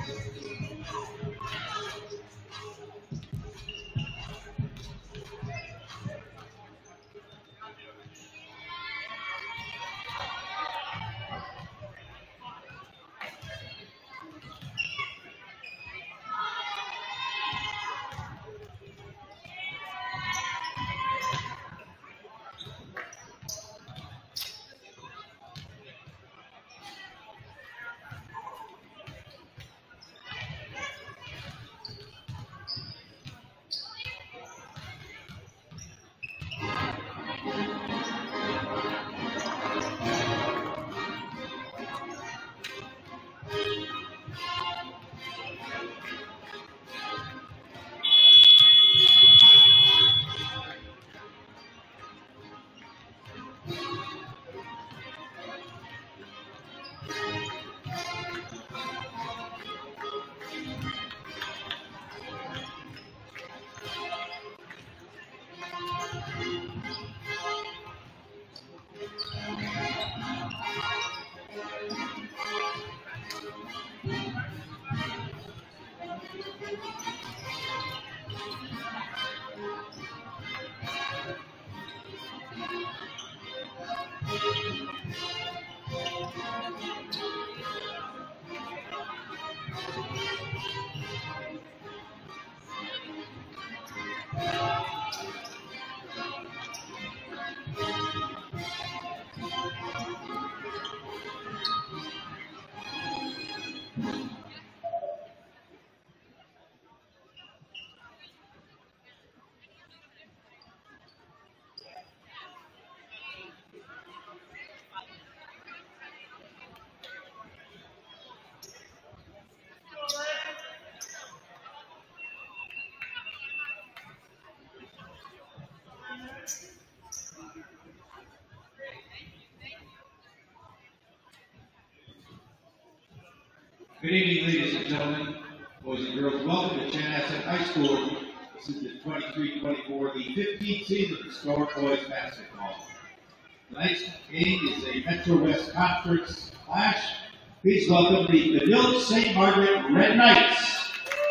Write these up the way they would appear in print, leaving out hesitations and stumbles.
Good evening, ladies and gentlemen, boys and girls. Welcome to Chanhassen High School. This is the 23-24, the 15th season of Star Boys Basketball. Tonight's game is a Metro West Conference clash. Please welcome the Benilde-St. Margaret Red Knights.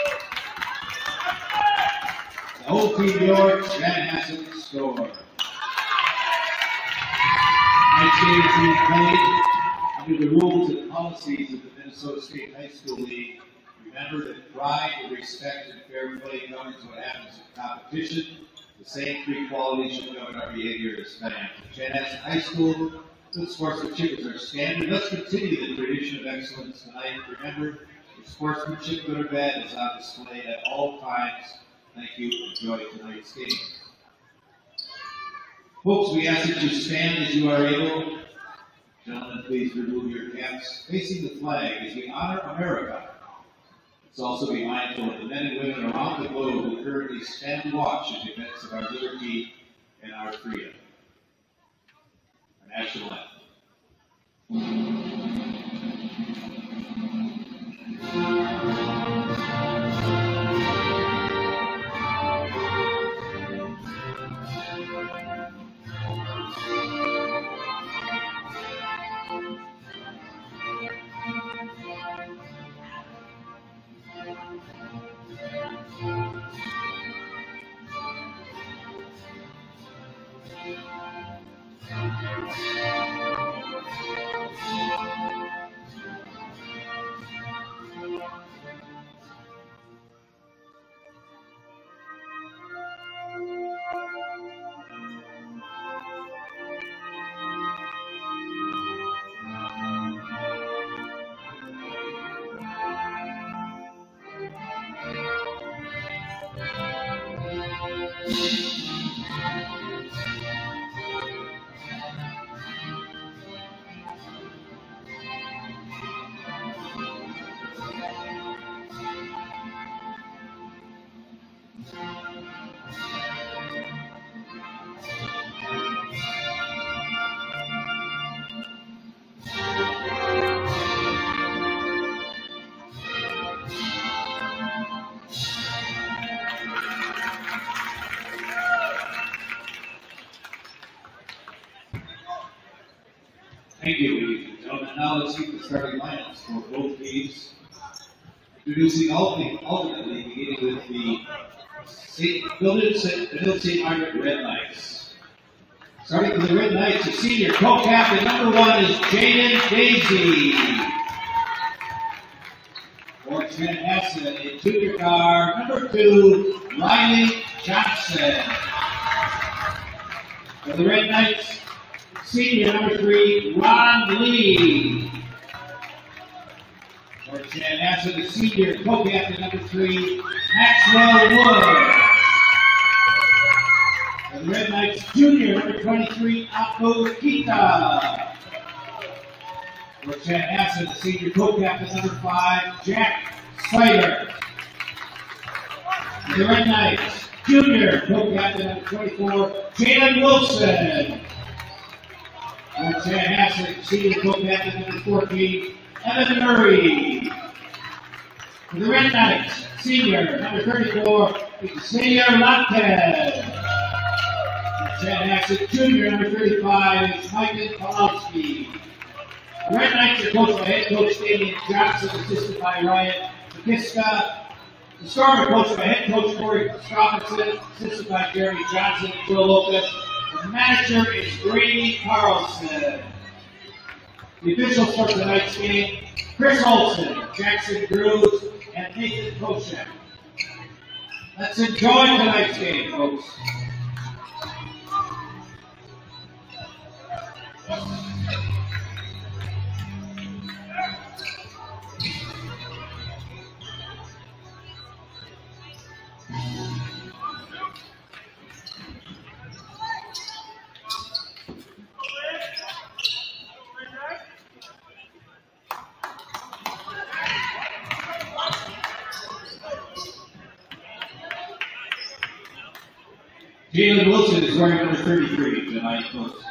The whole team, your Chanhassen score. Tonight's game is being played under the rules and policies of the Minnesota State High School League. Remember that pride, respect, and fair play governs what happens in competition. The same three qualities should govern our behavior as fans. Chanhassen High School, good sportsmanship is our standard. Let's continue the tradition of excellence tonight. Remember, if sportsmanship, good or bad, is on display at all times. Thank you. Enjoy tonight's game. Folks, we ask that you stand as you are able. Gentlemen, please remove your caps facing the flag as we honor America. Let's also be mindful of the men and women around the globe who currently stand and watch in defense of our liberty and our freedom. Our national anthem. Thank you, ladies and gentlemen. Now let's see the starting lineups for both teams. Introducing ultimately beginning with the Benilde-St. Margaret Red Knights. Starting with the Red Knights, the senior co-captain number 1 is Jaden Daisy. For Chanhassen, a junior guard number 2, Riley Johnson. For the Red Knights, senior number 3, Ron Lee. For Chanhassen, the senior co-captain number 3, Maxwell Wood. For the Red Knights, junior number 23, Akko Kita. For Chanhassen, the senior co-captain number 5, Jack Spider. For the Red Knights, junior co-captain number 24, Jalen Wilson. For Chanhassen, senior co-captain number 14, Evan Murray. For the Red Knights, senior number 34, Xavier Lampkin. For Chanhassen, junior number 35 is Mike Pawlowski. The Red Knights are coached by head coach Damian Johnson, assisted by Ryan McKiska. The Storm are coached by head coach Corey Strophenson, assisted by Jeremy Johnson and Joe Lopez. The manager is Grady Carlson. The officials for tonight's game, Chris Olson, Jackson Drews, and Nathan Koshek. Let's enjoy tonight's game, folks. Jalen Wilson is wearing number 33 tonight, folks.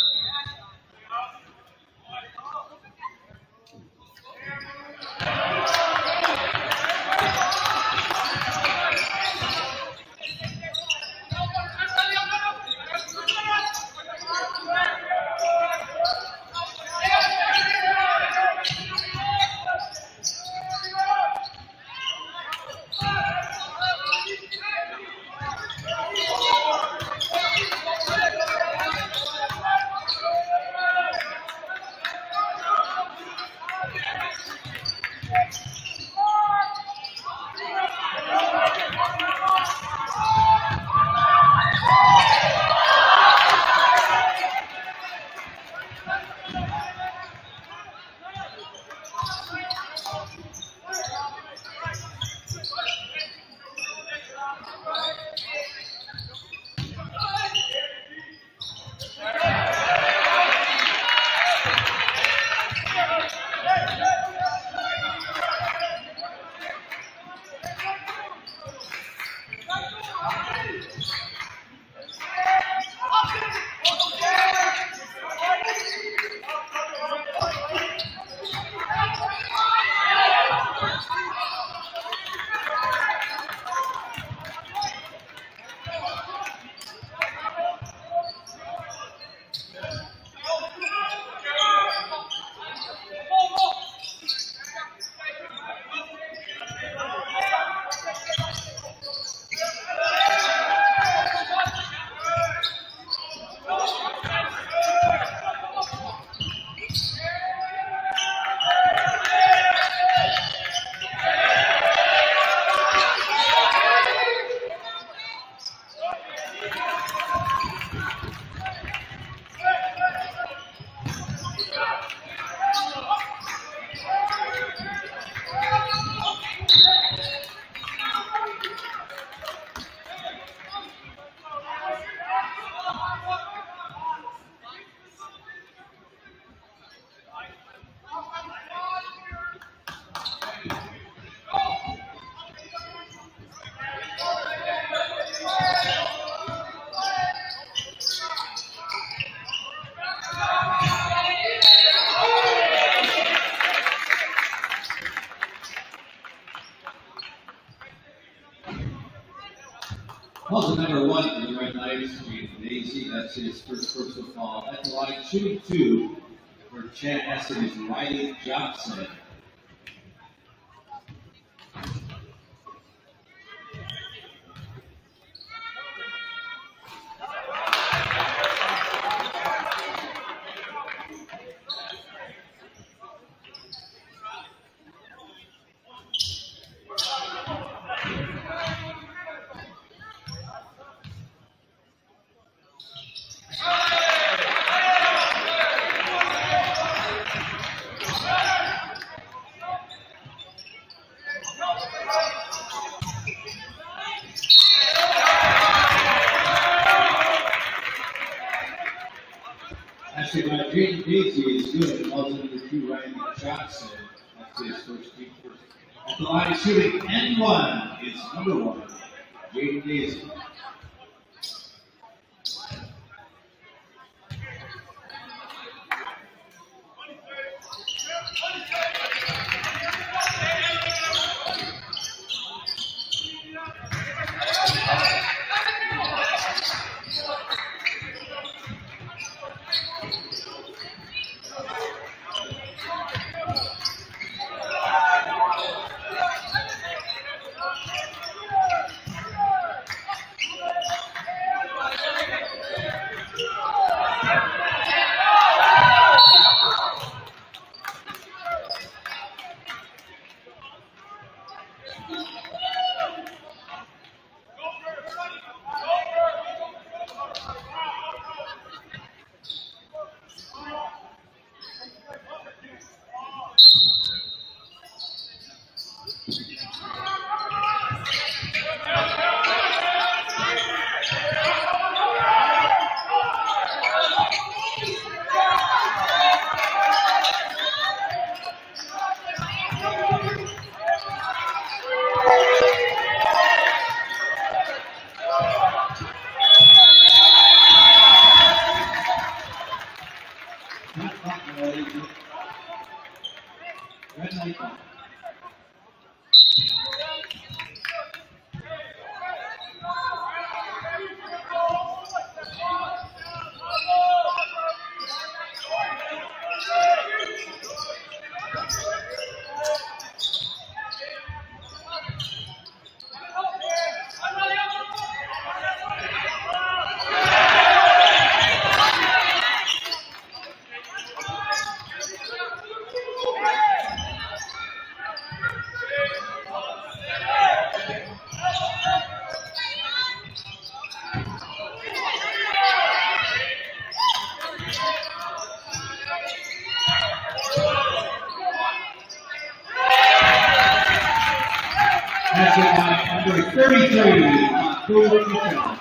Also number 1 for the Red Knights, Daisy, that's his first personal foul. At the line, shooting 2 for Chanhassen is Riley Johnson. Casey is good. Falls number 2, Ryan Johnson. That's his first team first. At the line of shooting, N1 is number 1, Jaden Casey. Number 33, Margaret.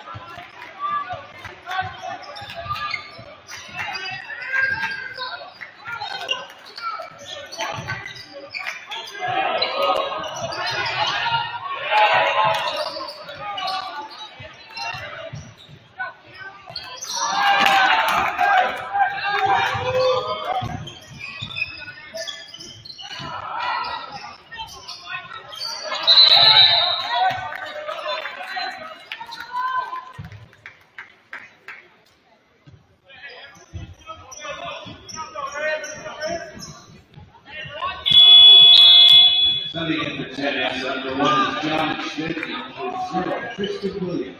Subbing in for Chanhassen, number 1 is John Schmidt, number 0, Tristan Williams.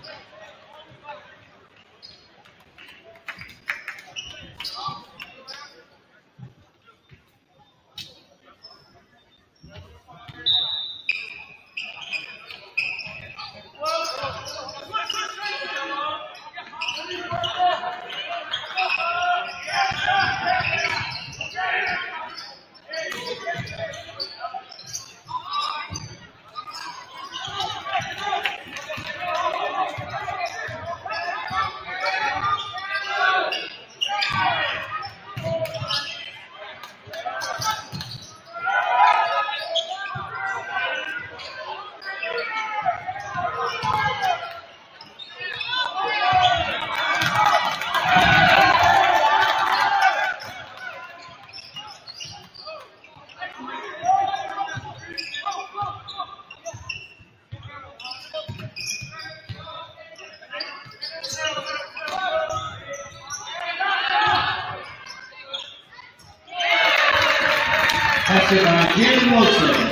That's it by Jim Wilson.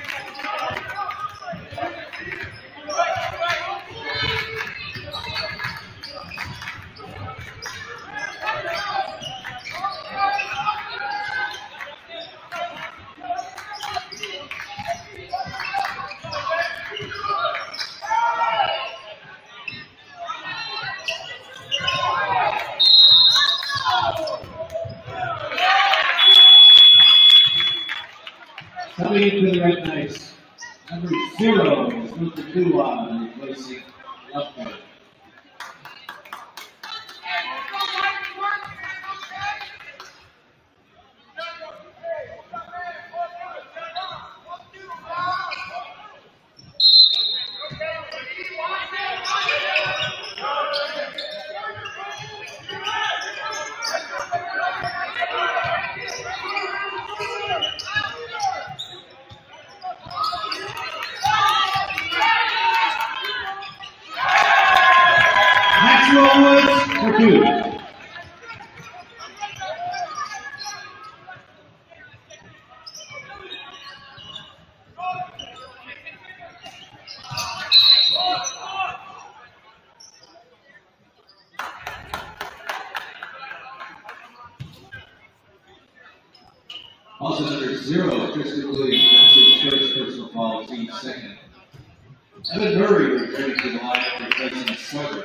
Coming into the red knights, number 0 is number 2 on replacing left guard. Woods for 2. Also number 0, Kristen Williams, that's his first personal foul, team second. Evan Murray returning to the line after placing a slugger.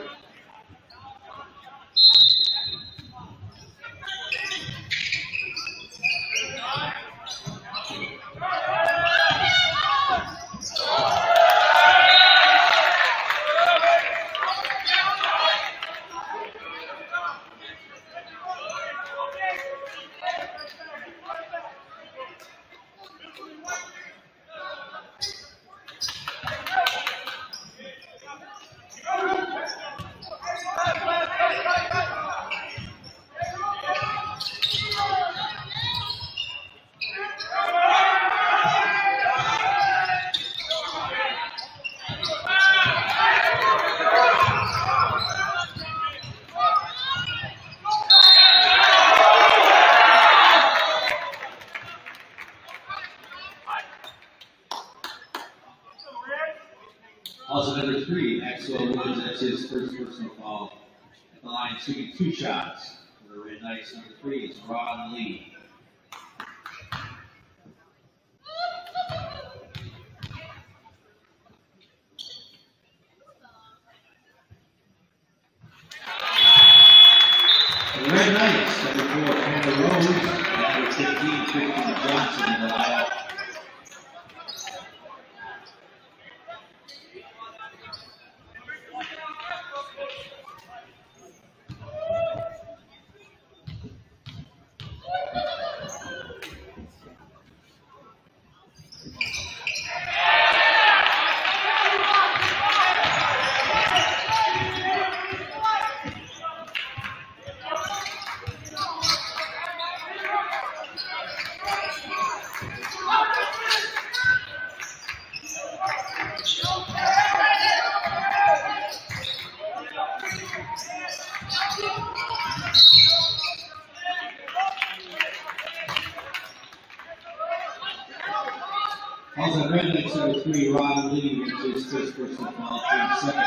Also number 3, Maxwell Woods, that's his first personal foul. At the line, shooting 2 shots. For the Red Knights, number 3 is Ron Lee. The Red Knights, number 4, Tanner Rose, and number 15, Christian Johnson in the lineup. Also, Red Knights number 3, Ron Lee, into his first personal foul, team second.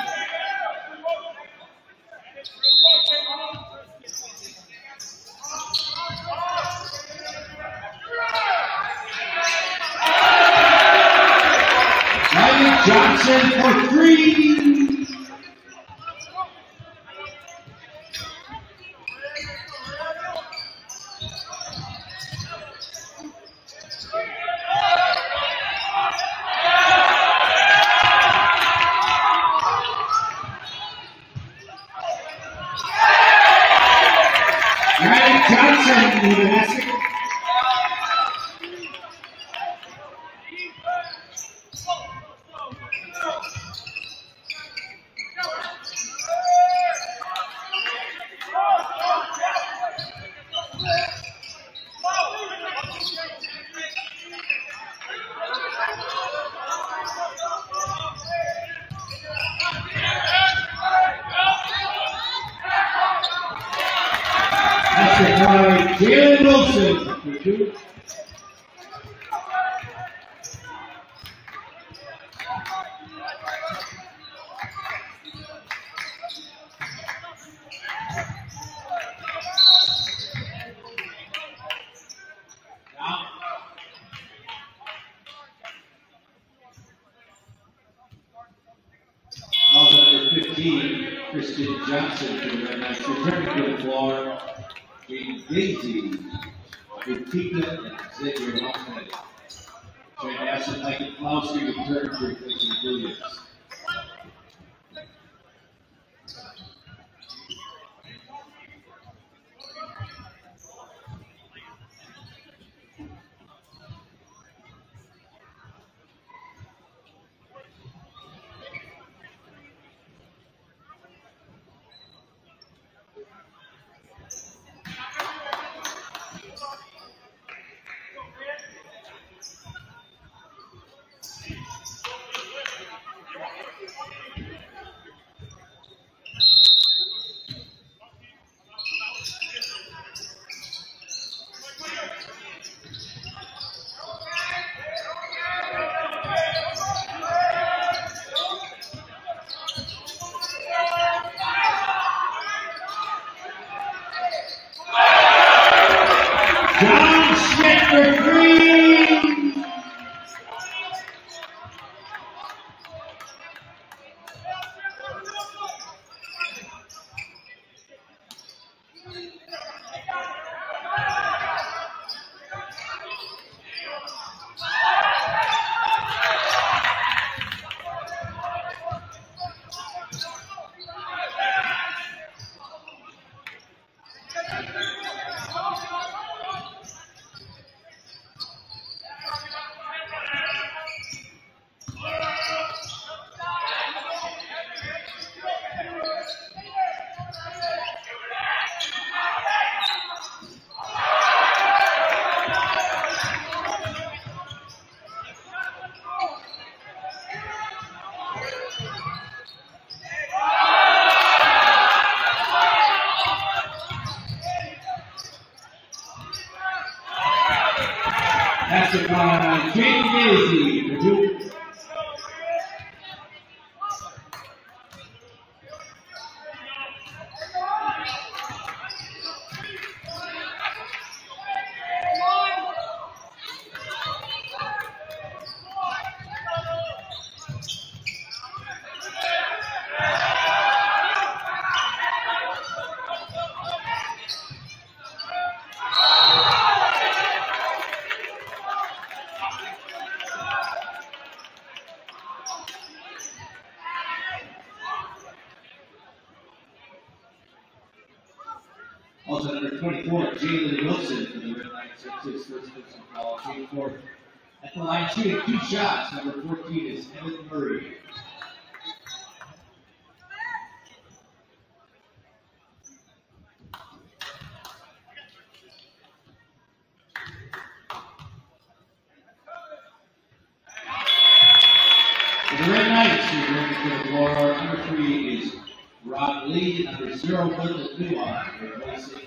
Ryan Johnson for 3. Johnson in the basket. Jalen Wilson for 2. Also number 15, Christian Johnson for the Red Knights, returning to the floor. Daisy, Rutika, and Xavier Hoffman. Chanhassen, Mike Klowski return to replacing Williams. That's it by Jane Daisy for two. Also number 24, Jalen Wilson for the Red Knights. That's his first personal foul. Team 4 at the line shooting 2 shots. Number 14 is Evan Murray. For the Red Knights, who's going to the floor, number 3 is Rob Lee. Number 0, Michael Duan, replacing.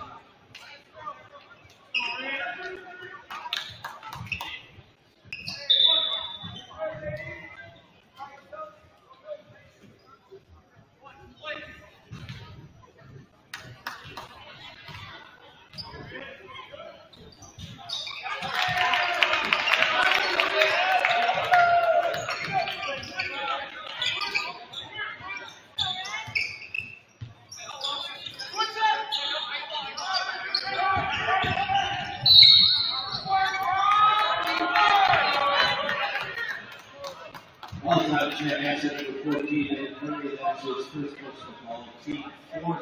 All-time Chanhassen number 14, and Murray, that's his first personal foul. Team 4.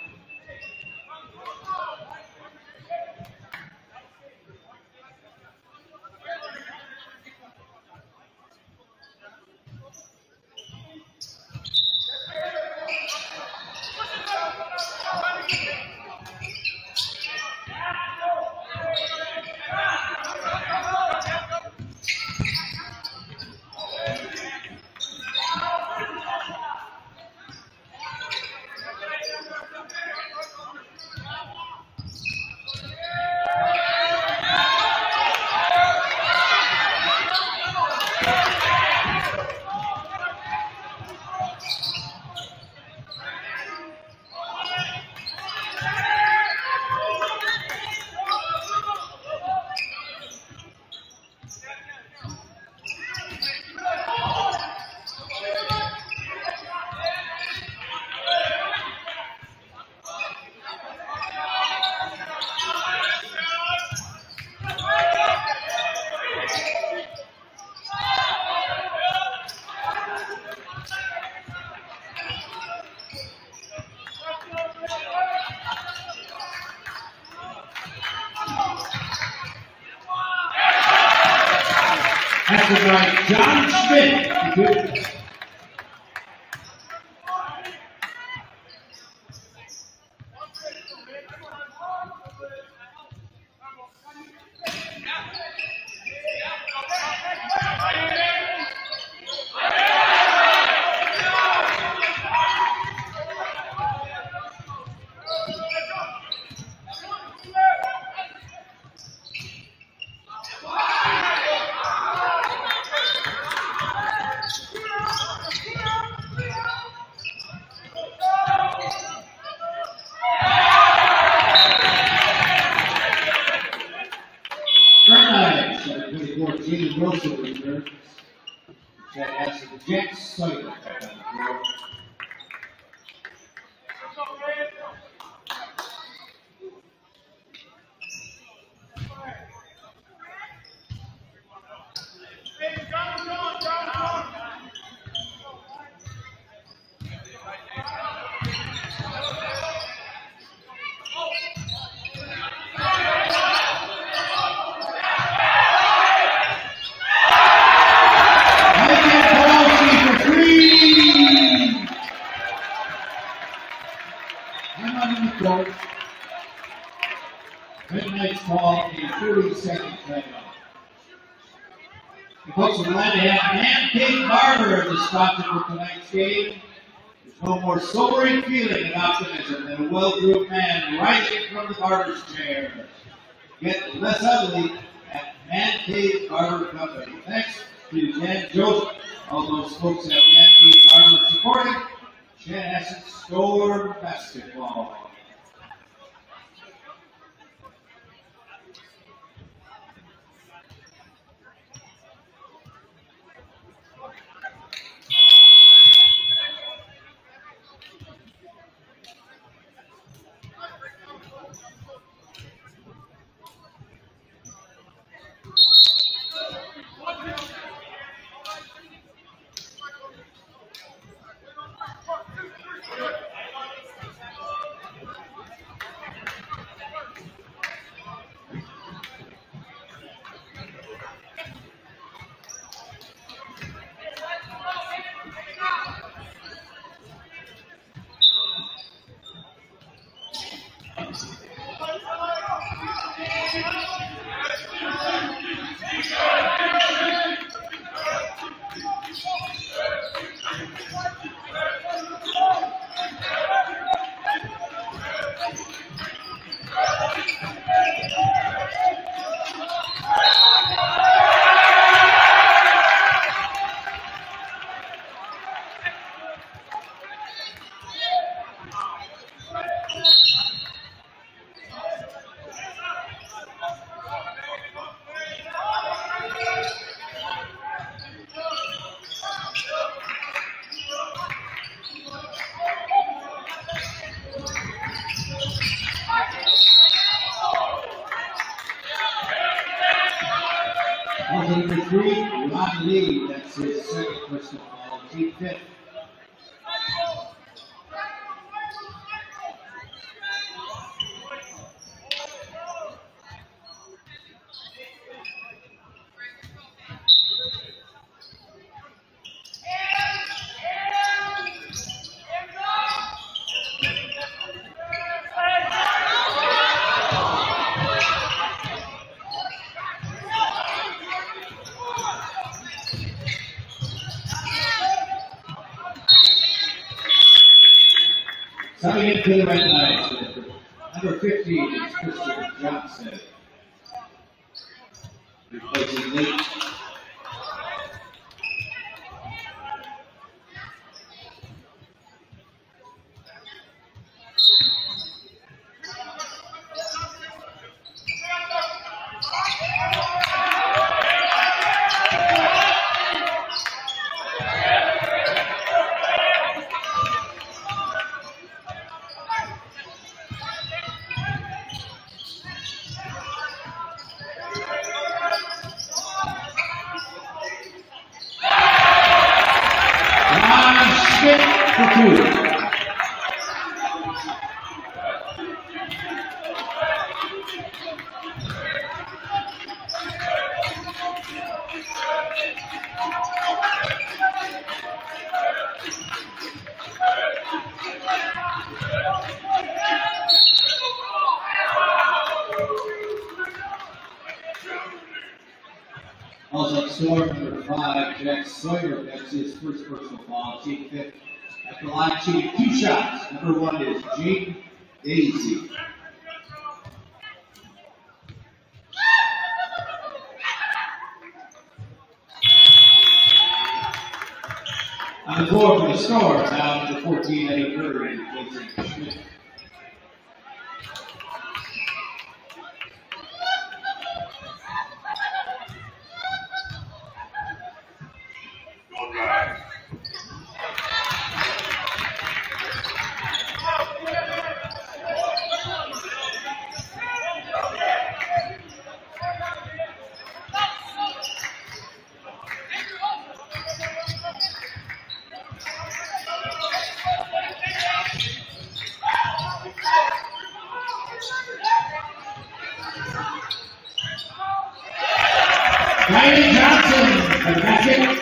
That's the right, John Schmidt. Jalen Wilson returns. Chanhassen Jets Sawyer back on the floor. Red Knights call a 30-second timeout. The folks are glad to have Man-King Barber as the sponsor for tonight's game. There's no more sobering feeling of optimism than a well-groomed man rising from the barber's chair. Get less ugly at Man Cave Barber Company. Thanks to Jan Joseph, all those folks at Man Cave Barber supporting Chanhassen Storm Basketball. Number 3, Ron Lee, that's his second personal foul, team fifth. Coming into the red line, number 15 is Christian Johnson. Replacing Lee. Also, Storm number 5, Jack Sawyer, that's his first personal foul, team fifth. At the line, shooting 2 shots. Number 1 is Jake Daisy. On the floor for the Storm, now number 14, Eddie Curry, replacing Schmidt. Riley Johnson, the basket.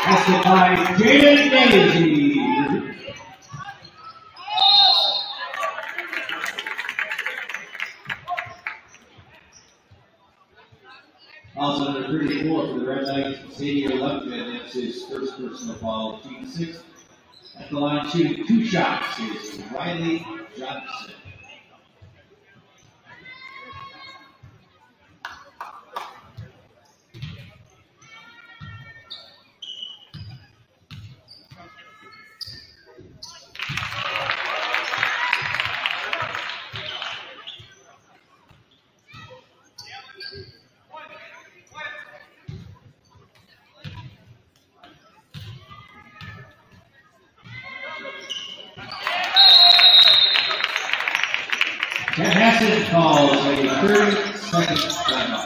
Assisted by Jaden Daisy. Also number 34 for the Red Knights, Xavier Lupton. That's his first personal foul, team 6. At the line shooting 2 shots is Riley Johnson. Chanhassen calls a 30-second timeout.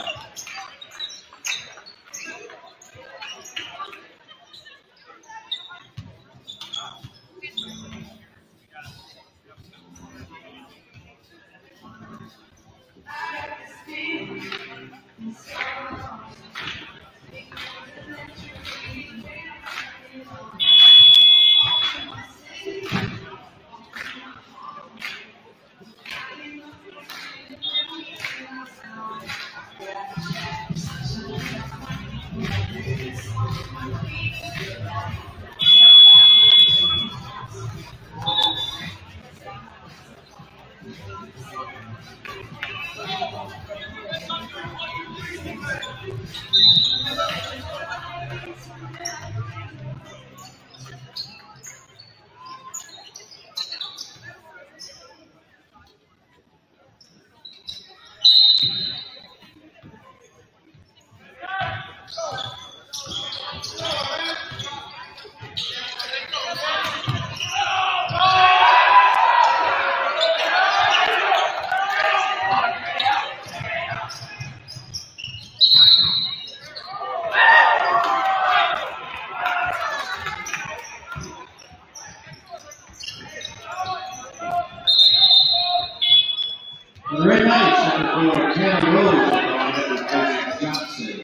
The Red Knights number 4, Tanner Rose, on replacing Johnson.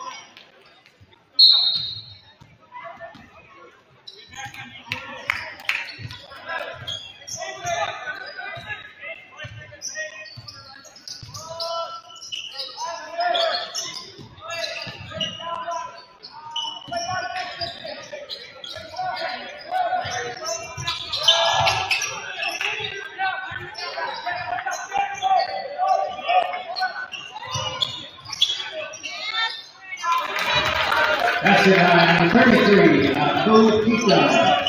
That's it, number 33, Bo Pizza.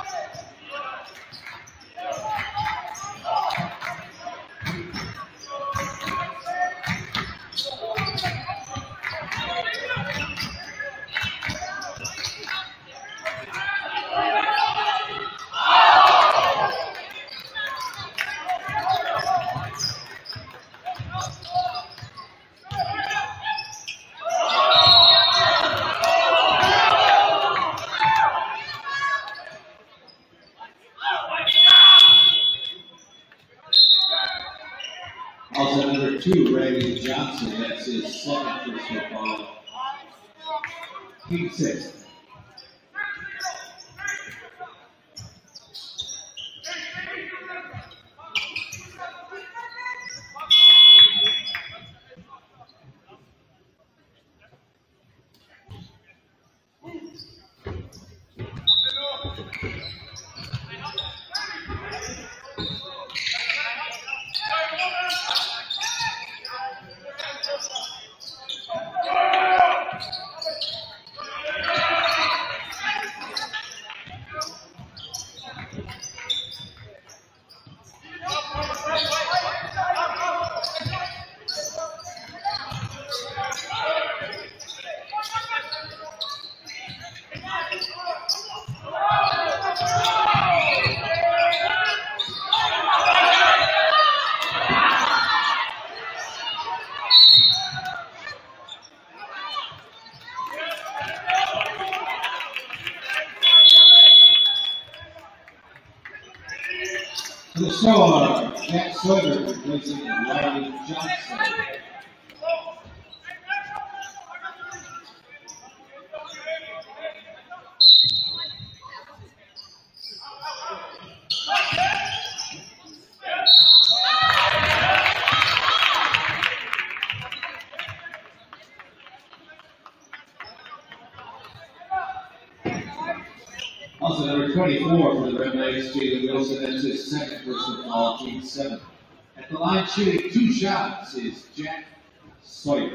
Also number 2, Riley Johnson. That's his second personal foul. Team 6. So, Jack Sawyer replacing Riley Johnson. Also, number 24 for the Red Knights, Jalen Wilson. That's his second personal foul, team 7. At the line shooting 2 shots is Jack Sawyer.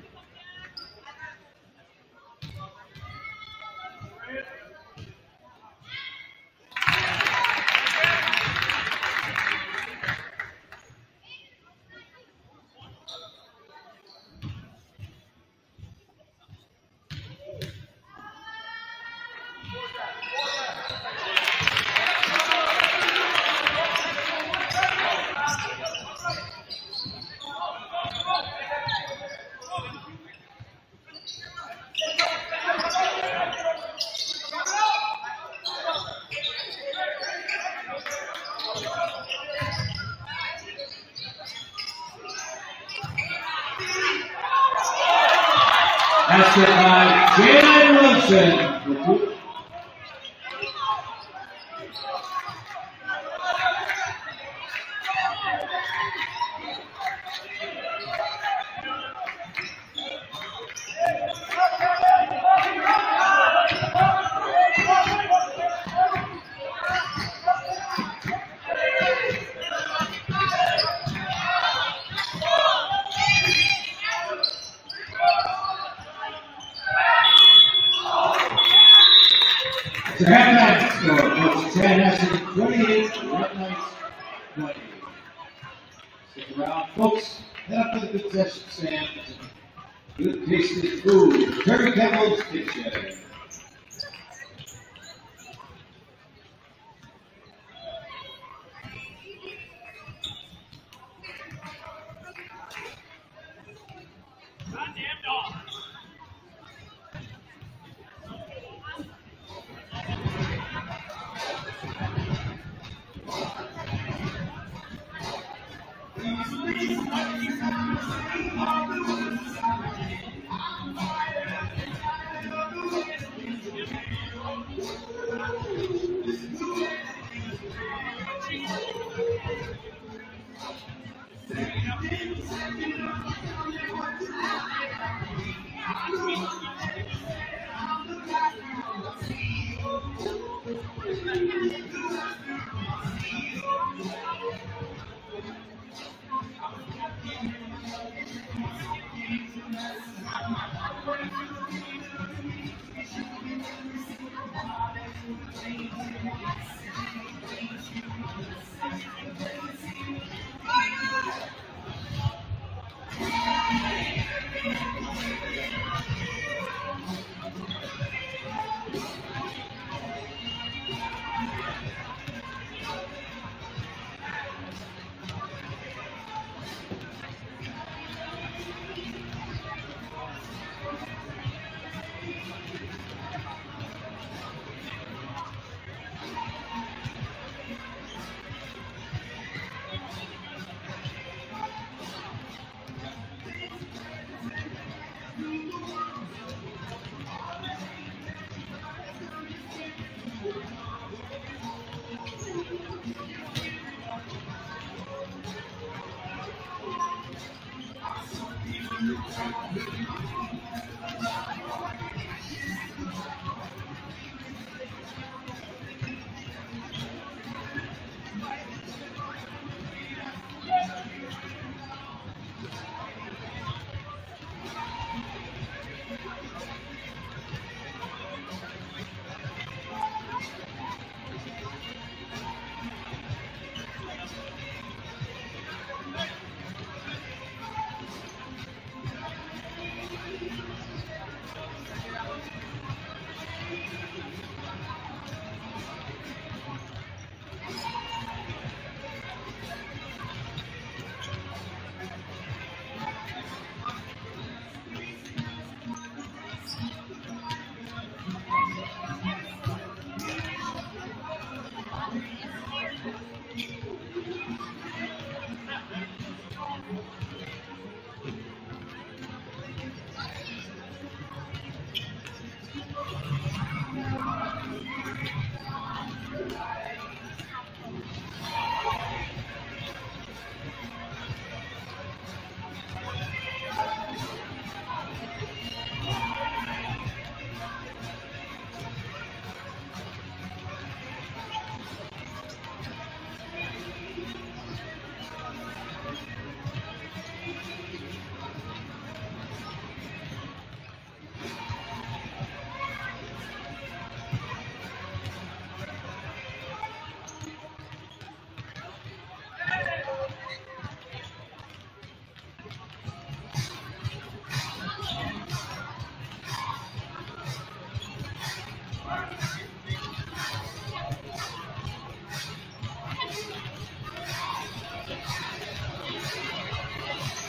That's it by Jalen Wilson. The halftime score was Chanhassen 28, Red Knights 20. Stick around, folks. Head up to the concession stand. Good tasting food. Terry Kettle's Kitchen.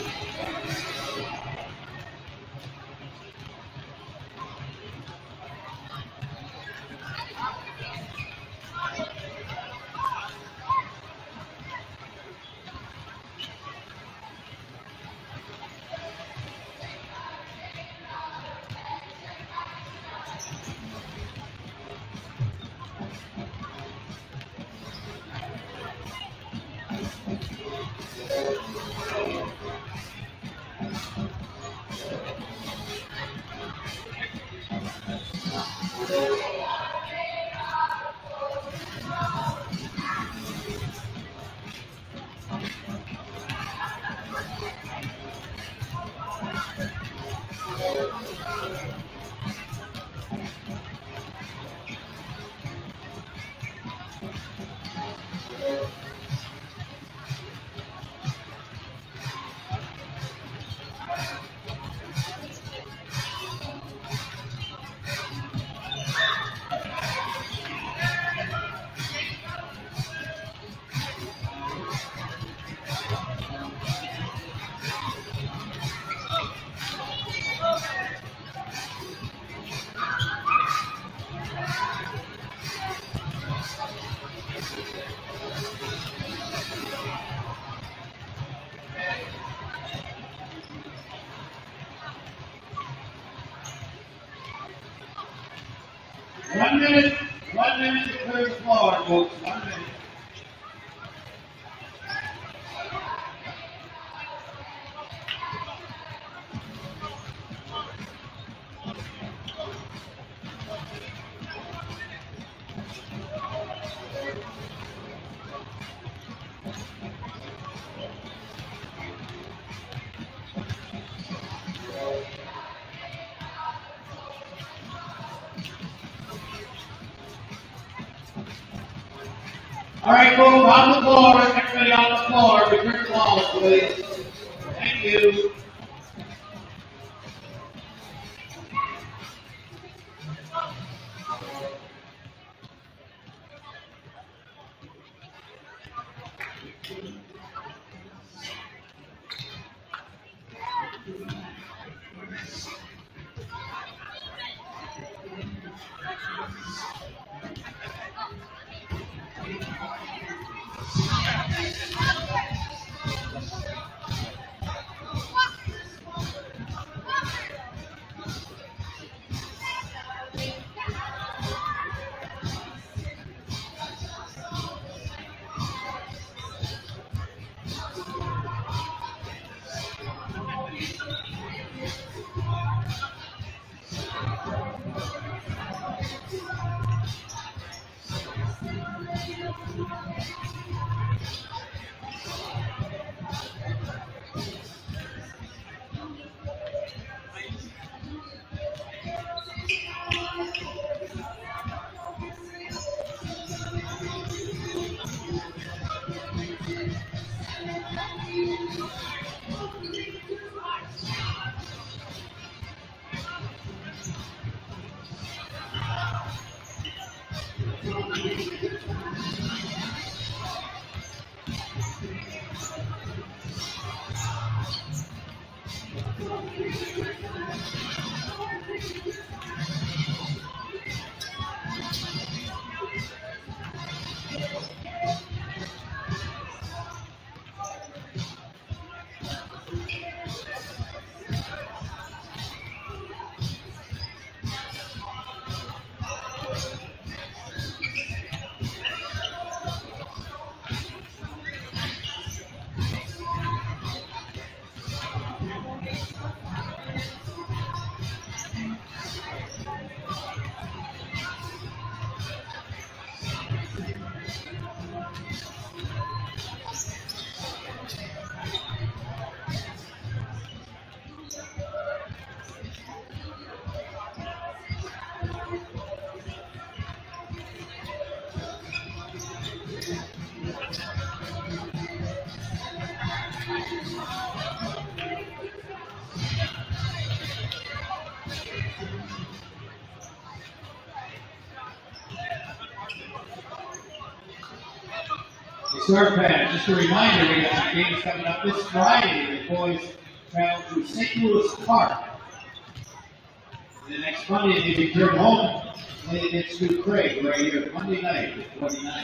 1 minute to clear the floor, folks. 1 minute. All right, folks, on the floor. Everybody on the floor. Return the ball, please. Thank you. Star Pass, just a reminder, we got some games coming up this Friday. The boys travel to St. Louis Park. And the next Monday, they return home, play against New Craig right here Monday night, the 29th.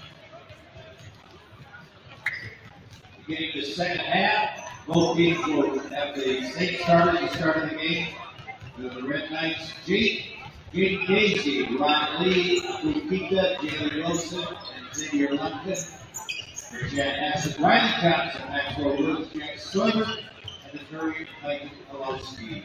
Beginning the second half, both teams will have the same starter at the start of the game. The Red Knights, Jaden Casey, Ron Lee, Lupita, Jalen Wilson, and Xavier Lumpkin. For Chanhassen, Riley Johnson, Maxwell Woods, Jack Stoiber, and the Curry Mike Olowski.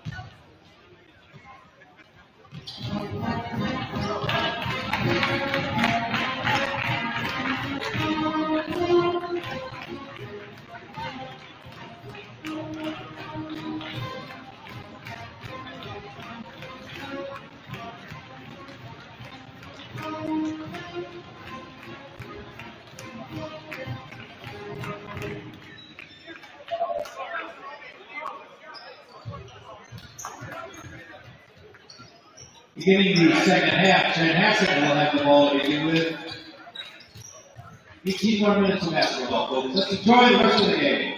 Beginning the second half, Chanhassen will have the ball to begin with. 18 more minutes of basketball, folks. Let's enjoy the rest of the game.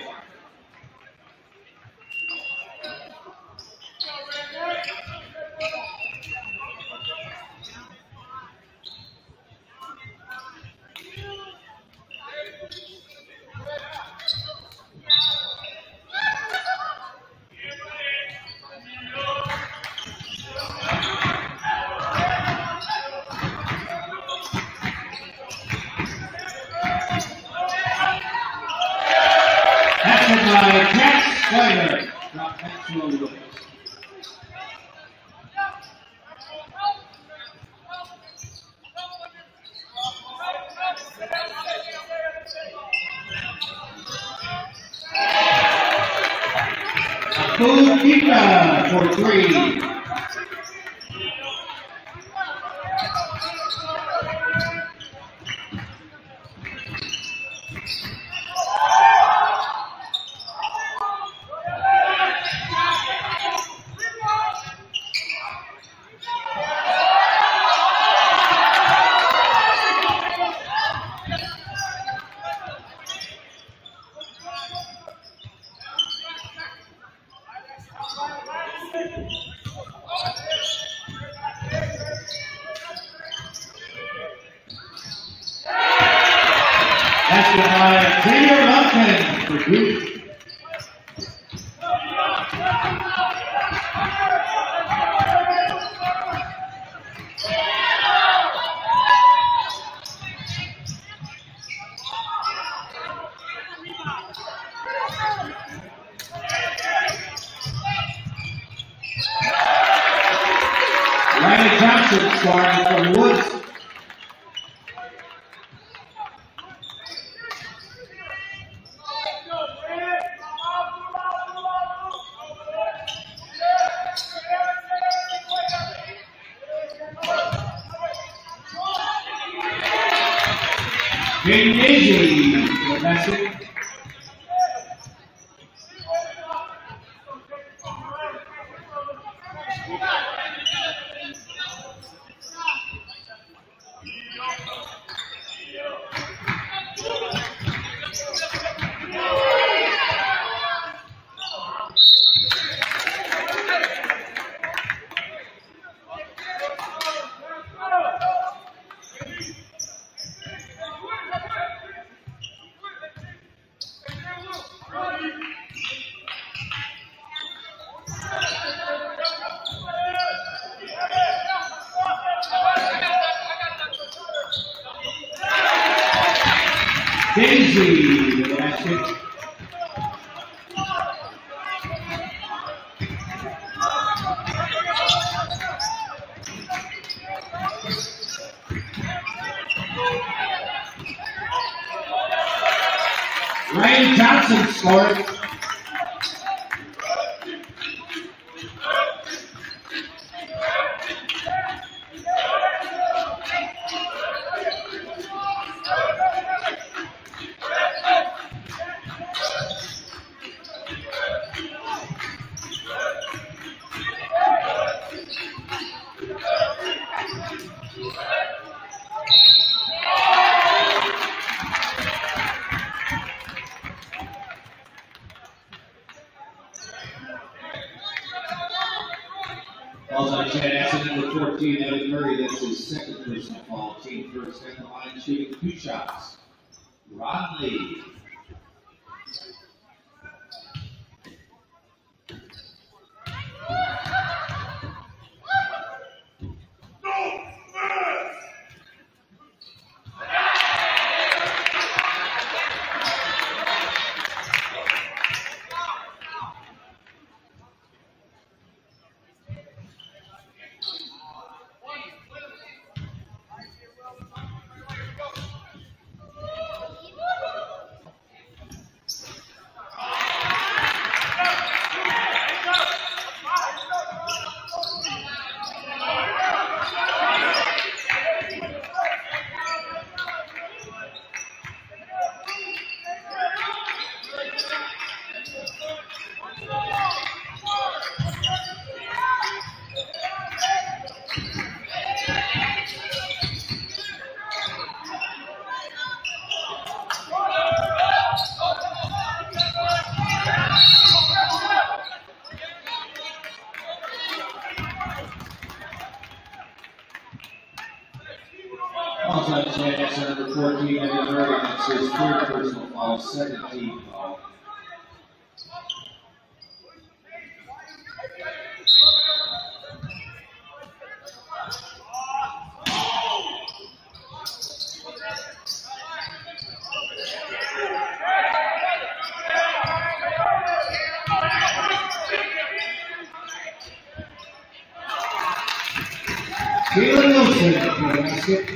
For three. Daisy, the basket. Ryan Johnson scored. Falls on Chanhassen, number 14, Evan Murray. That's his second personal foul. Team first at the line, shooting 2 shots. Ron Lee. Chanhassen, number 14, Evan Murray. That's his third personal foul, second team foul. Taylor Wilson for the basket.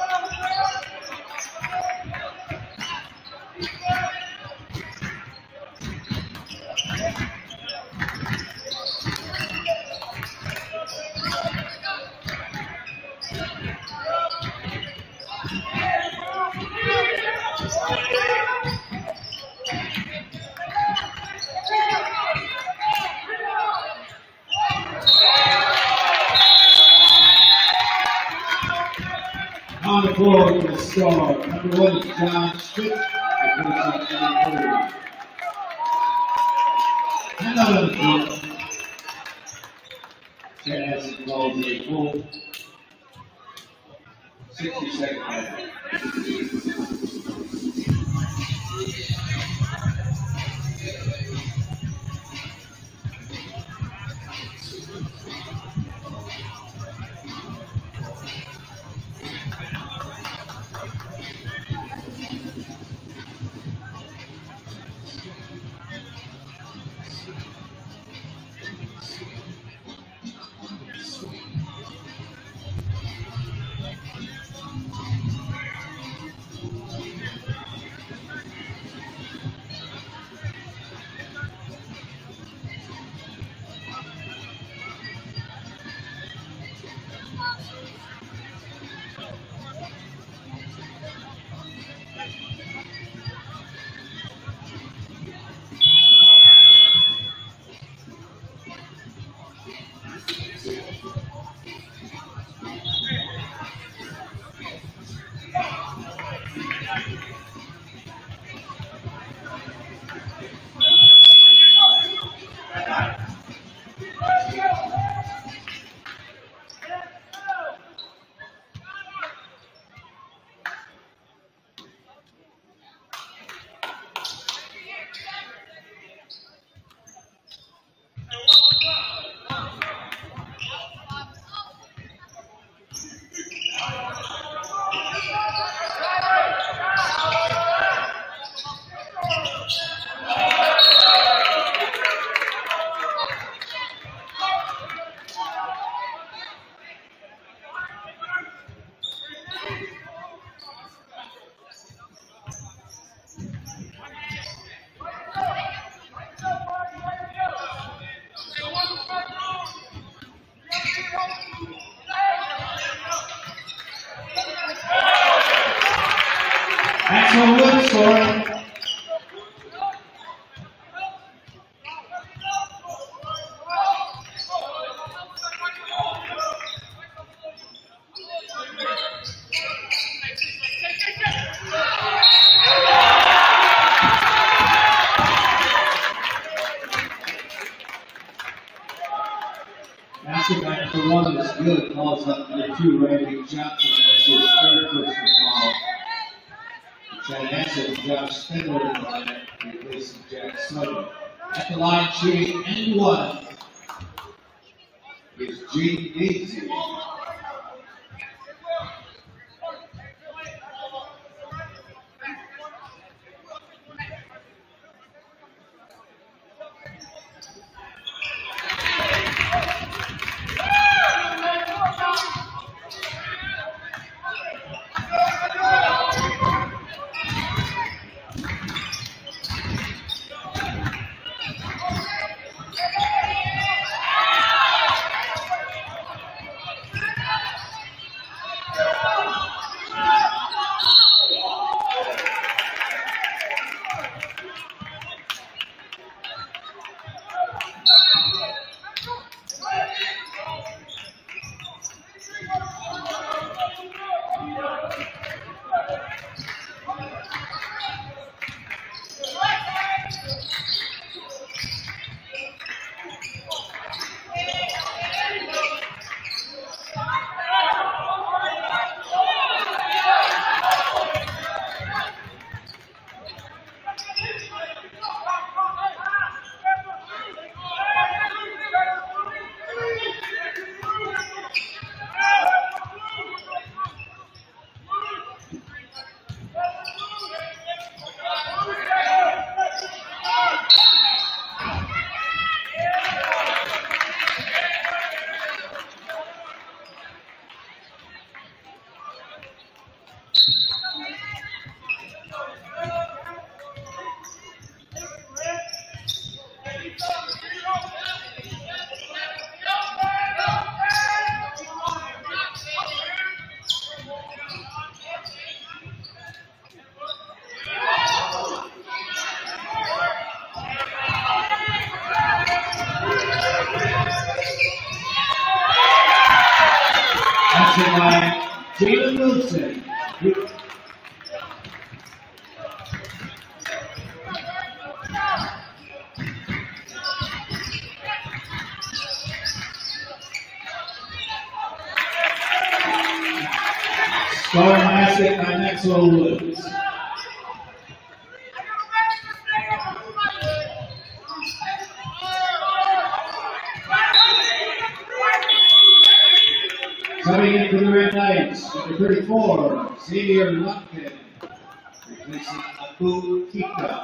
On the floor for the star. Number 1 is John Schmidt. And out on the floor. Chanhassen calls a full 60-second half. That's a wood scoring. Basketball for one is good. Calls up number 2, Randy Johnson. That's his third personal foul. Chanhassen, Josh Spindler in the lineup, replacing Jack Slugger. At the line, shooting and one is Gene Daisy. Scoring basket by Maxwell Woods. Coming in for the Red Knights, number 34, Xavier Lumpkin, replacing Abu Kika.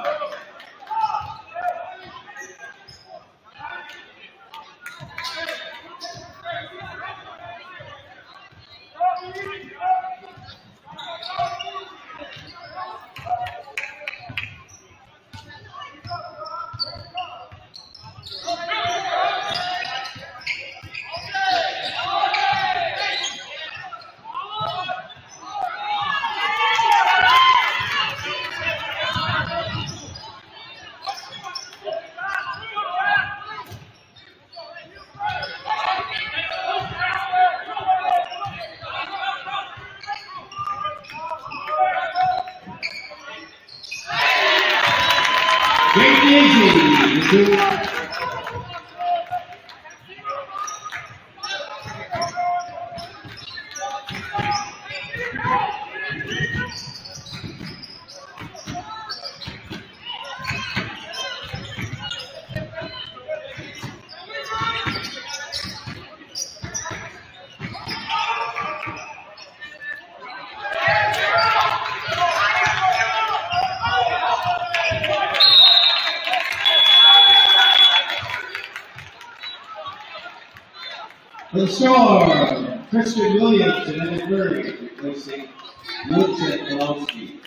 For the score, Christian Williams and Evan Murray replacing Woods and Pulowski.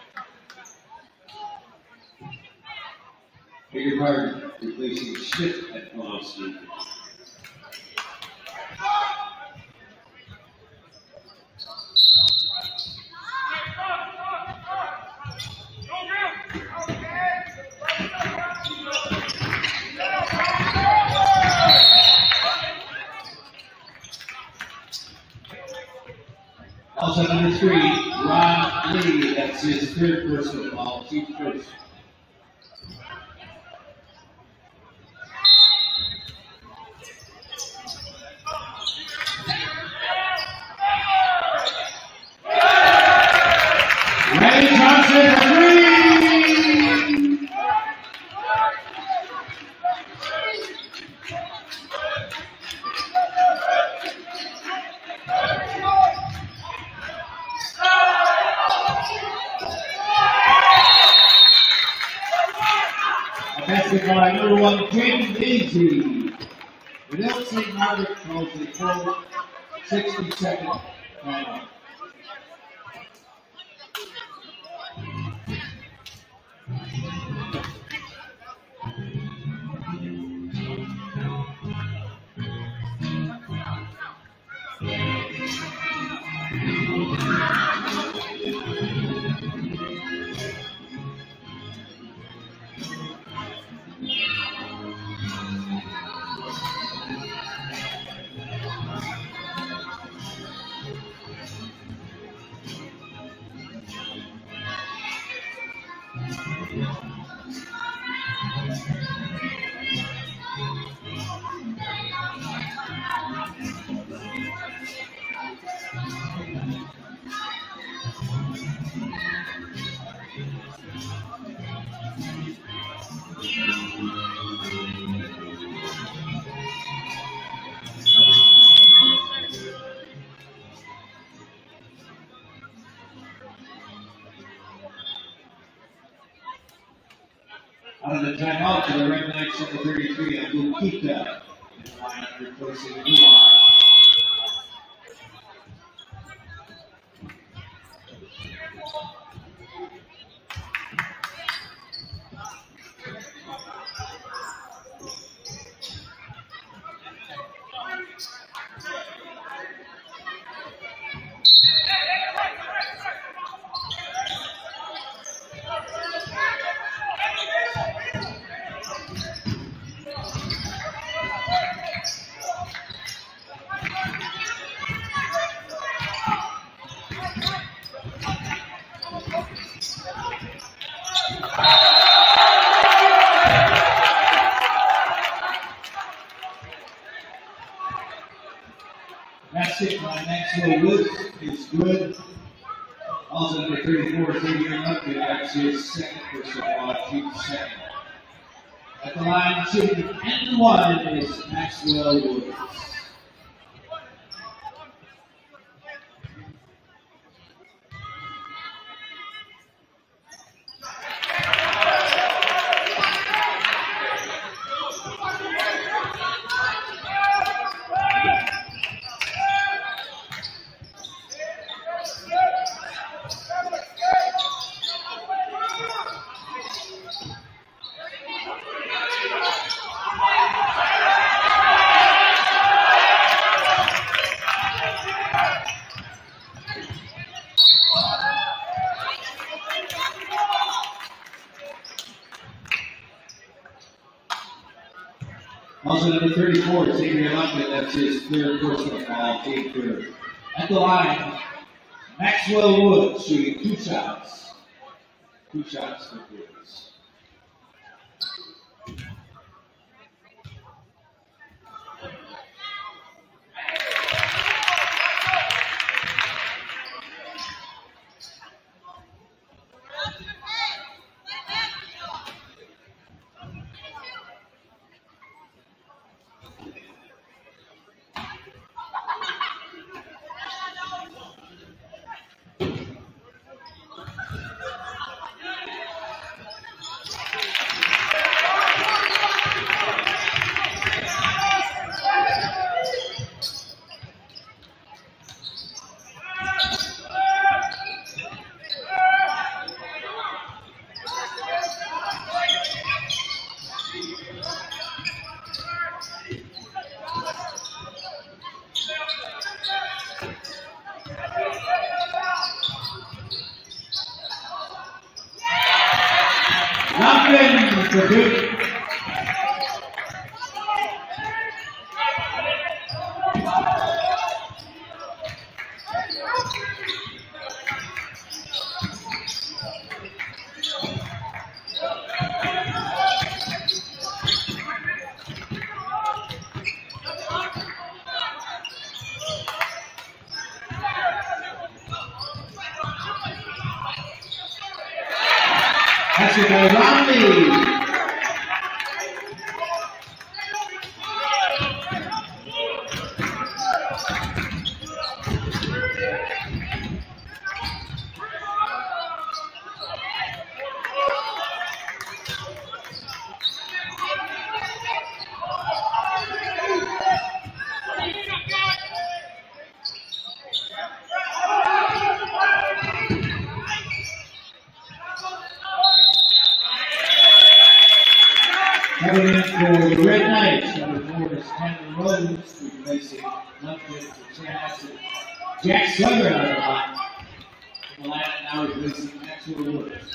Bigger Margaret replacing Schmidt and Pulowski. Also number 3, Ron Lee, that's his third personal foul, team first. Hit by number 1, James Daisy. Benilde-St. Margaret calls a full 60-second timeout. Out of the timeout to the red knights number 33, I will keep that in line replacing the new line. That's it by Maxwell Woods. It's good. Also number 34, Xavier Lumpkin. That's his second personal foul, team second. At the line, shooting and one is Maxwell Woods. Also number 34, Xavier Lumpkin, that's his third personal foul, team third. At the line, Maxwell Woods shooting 2 shots. 2 shots for Woods. Lumpkin for Duke. That's it by Romney. for the Red Knights, number 4 is Cameron Rose, replacing left wing for Chanhassen, Jack Southern on the line. In the last now replacing Maxwell Woods.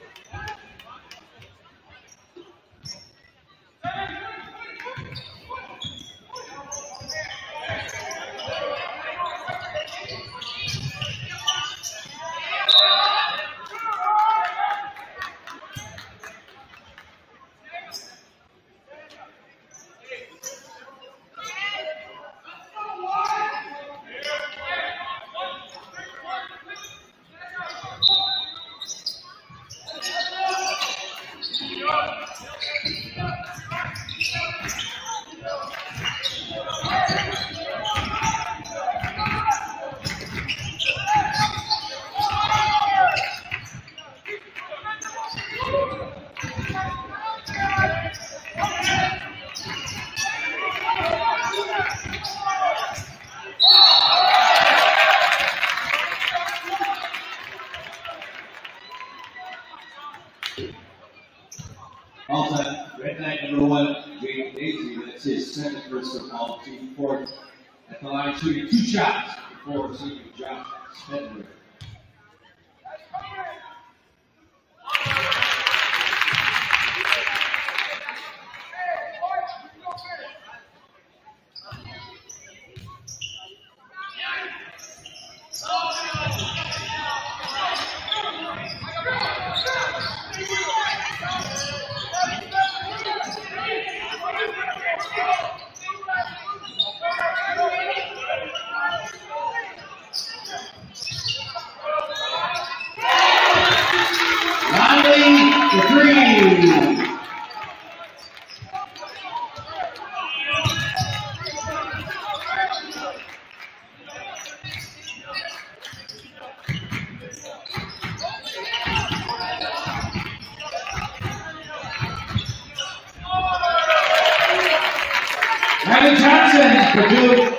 Red Knight number 1, Jake Daisy, that's his second versus all team fourth. At the line shooting 2 shots before receiving Josh Spedler. Chanhassen for 2.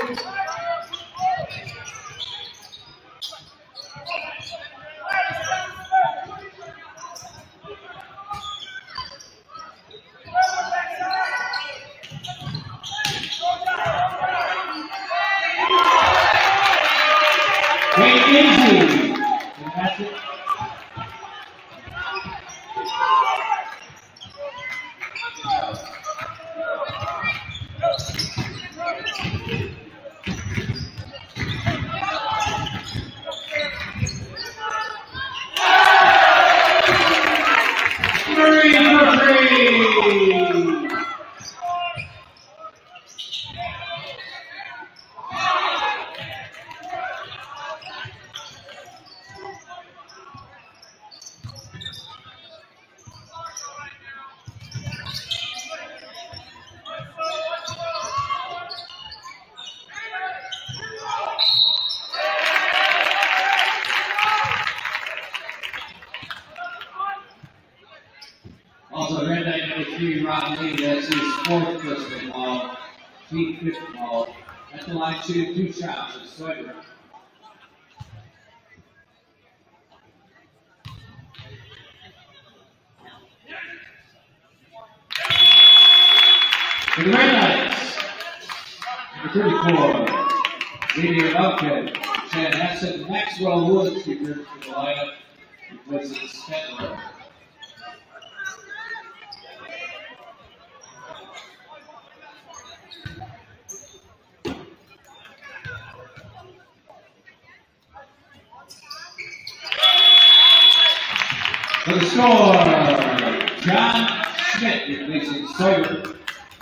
Also, Red Knight number 3, Ron Lee, that's his 4th personal ball, team 5th ball. At the line shooting 2 shots at Sweater. For the Red Knights, number 34, Xavier Elkin, Chanhassen, Maxwell Woods returns to the lineup, replacing Spedler. For the score, John Schmidt replacing Sawyer.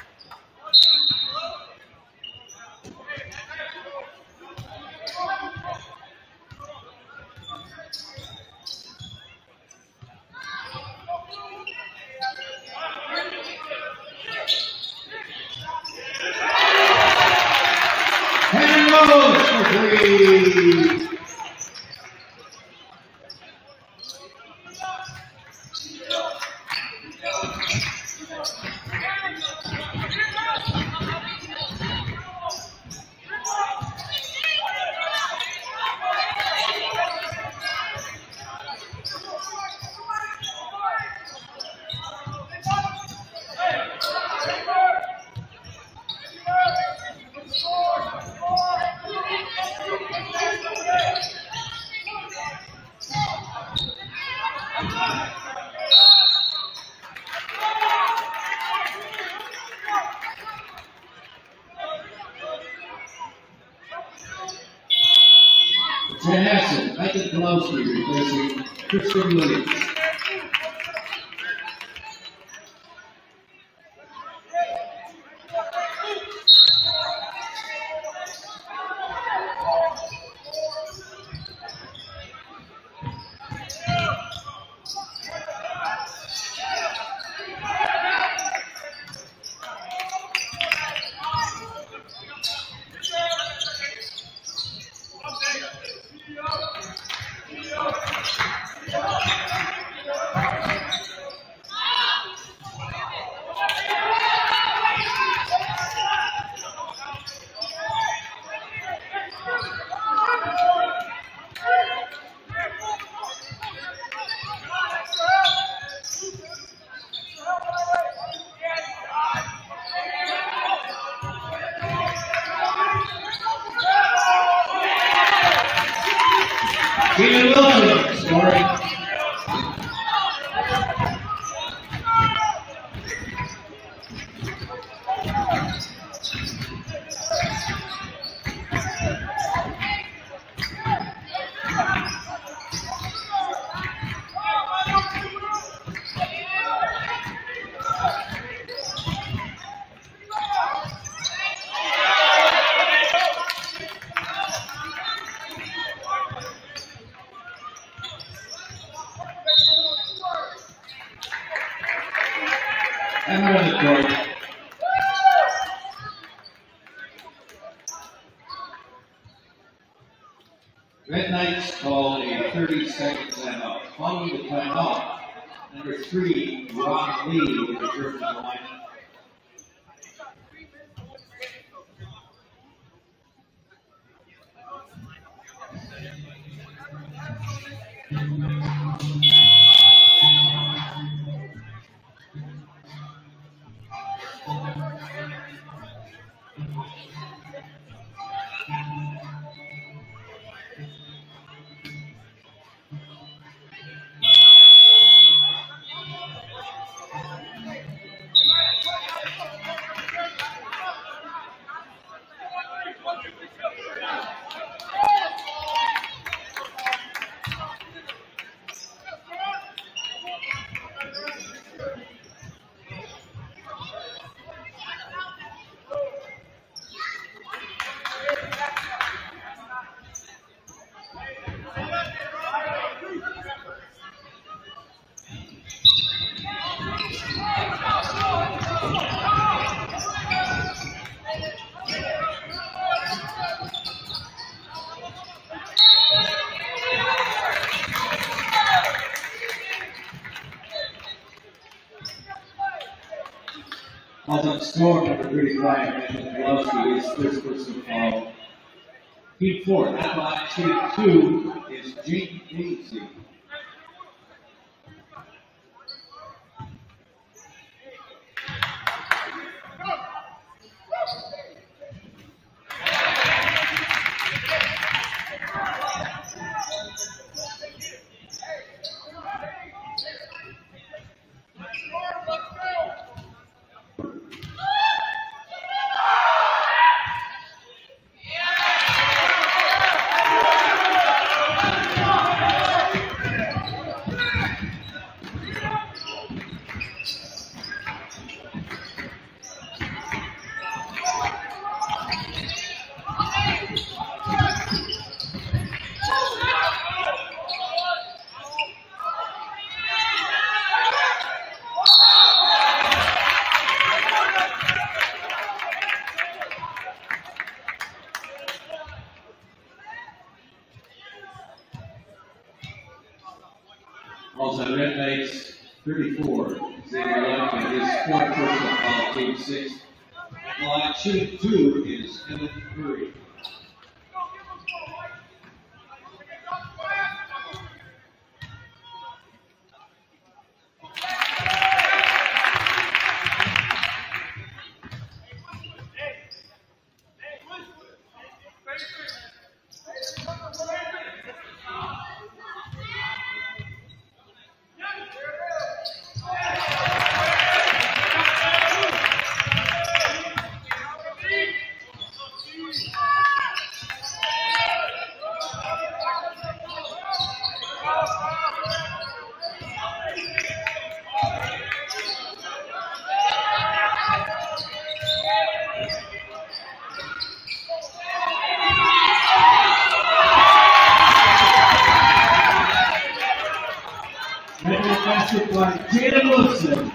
And Rose for 3. Chanhassen, Michael Kolowski replacing Kristen Williams. Williams scoring. And on the court. Red Knights call a 30-second timeout. Following the timeout, number 3, Ron Lee will return to the line. Although Storm, number 35, Michael Kolowski, is first person foul. Team 4, that line, team 2 is Jake Daisy. Also, Red Knights 34, Xavier Lumpkin, his fourth personal foul, team 6. And line 2 is Evan Curry. basket by Jalen Wilson.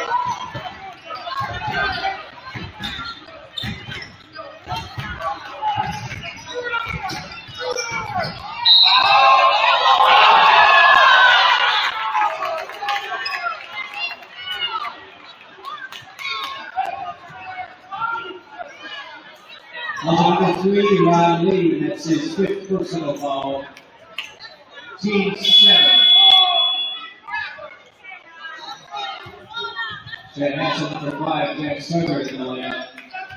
Number 3, Ryan Lee, that's his 5th personal foul. Team 7. Chanhassen, number 5, Jack Server in the layup.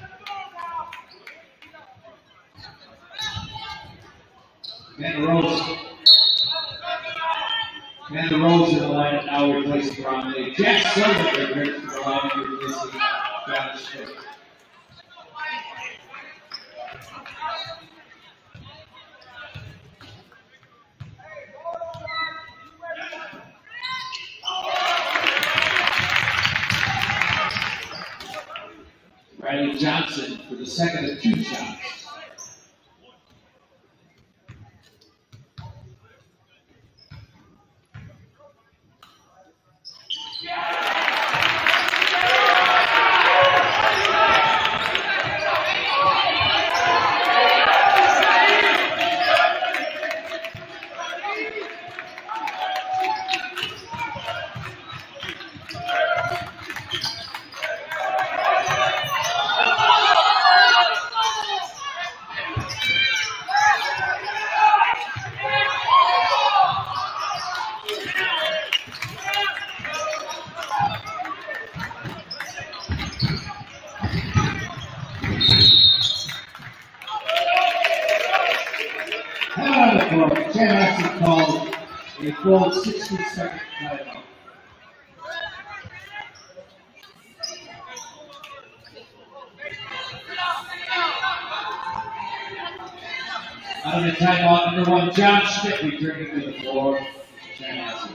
Van Rose in the lineup now replacing Ryan Lee. Jack Server returns to the lineup replacing John Schmidt. Riley Johnson for the second of 2 shots. Chanhassen called a full 60-second timeout. Out of the timeout, number 1, John Schmidt returning to the floor. Chanhassen.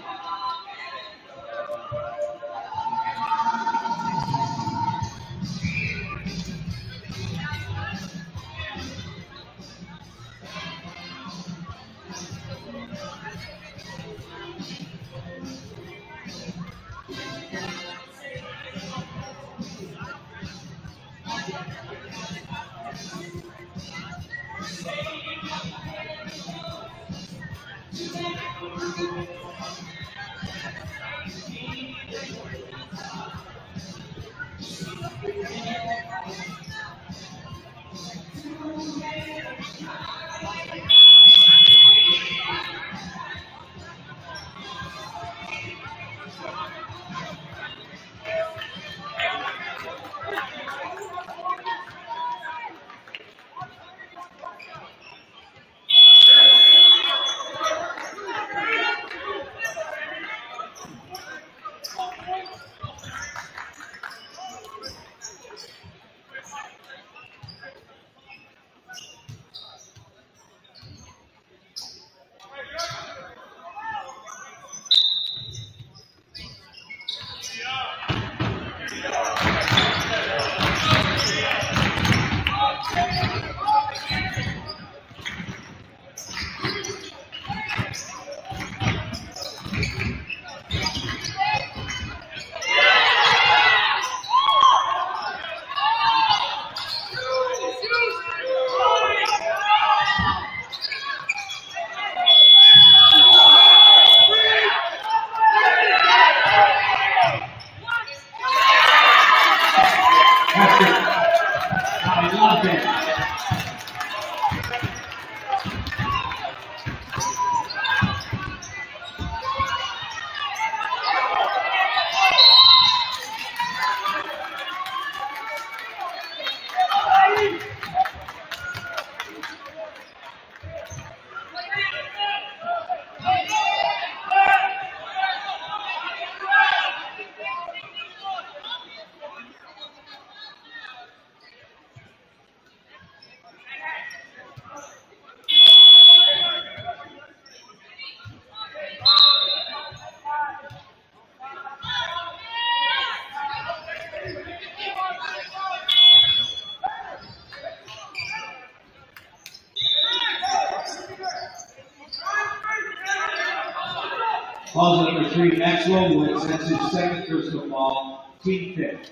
Falls at number 3, Maxwell Woods. That's his second personal foul, team fifth.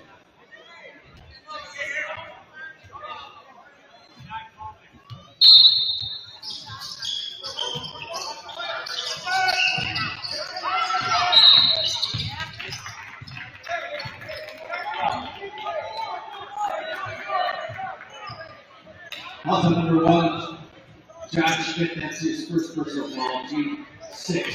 Also number 1, John Schmidt, that's his first personal foul, team 6.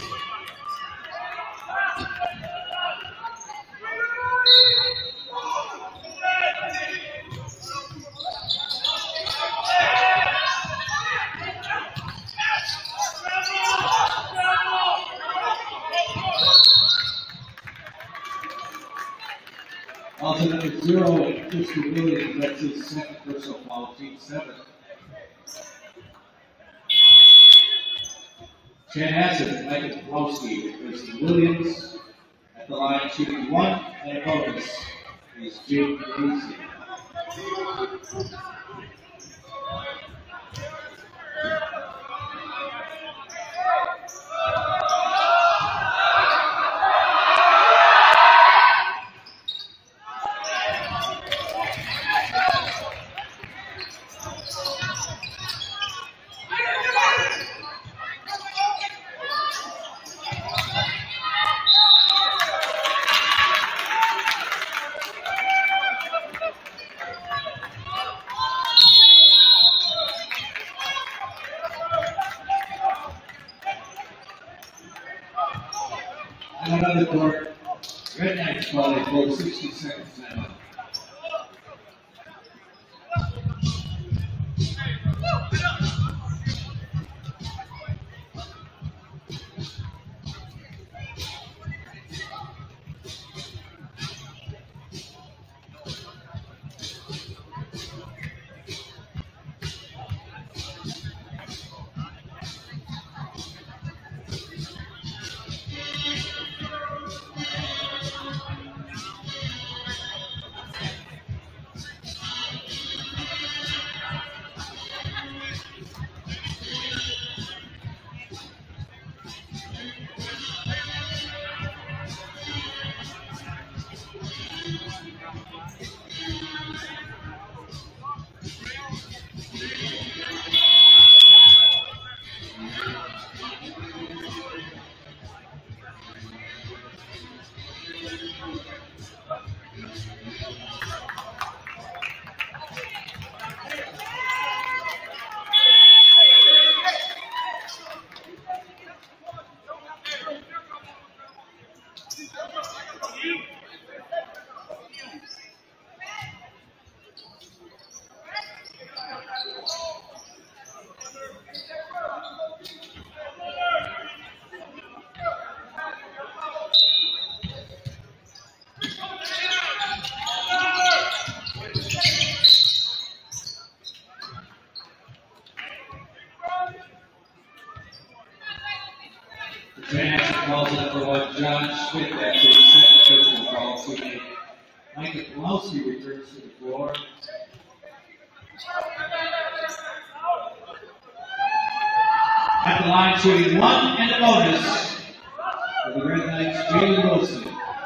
Also number 0, Christian Williams, that's his second personal foul, team 7. Chanhassen, Michael Kowalski, Christian Williams at the line shooting 1 and a bonus is Jake Casey. And another court, Red Knights ball for 60 seconds now. Chanhassen calls number 1, John Schmidt, after the second personal foul. Teammate Michael Kowalski returns to the floor. At the line, shooting 1 and a bonus for the Red Knights, Jalen Wilson.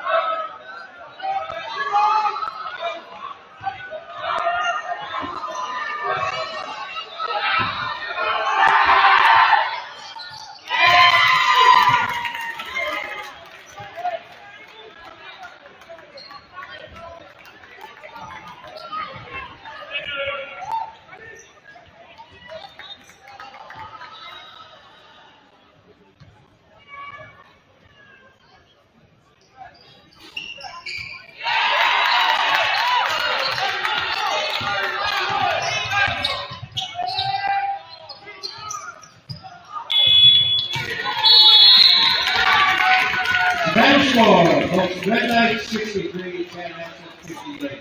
Final score, folks, Red Knights 63, Chanhassen 58.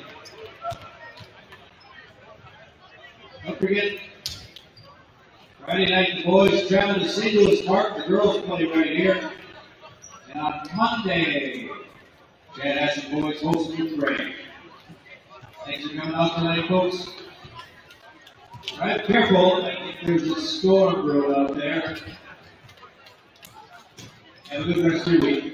Don't forget, Friday night the boys travel to St. Louis Park, the girls play right here. And on Monday, Chanhassen boys host Youth Parade. Thanks for coming out tonight, folks. Right, careful, I think there's a storm brewing out there. Have a good rest of your week.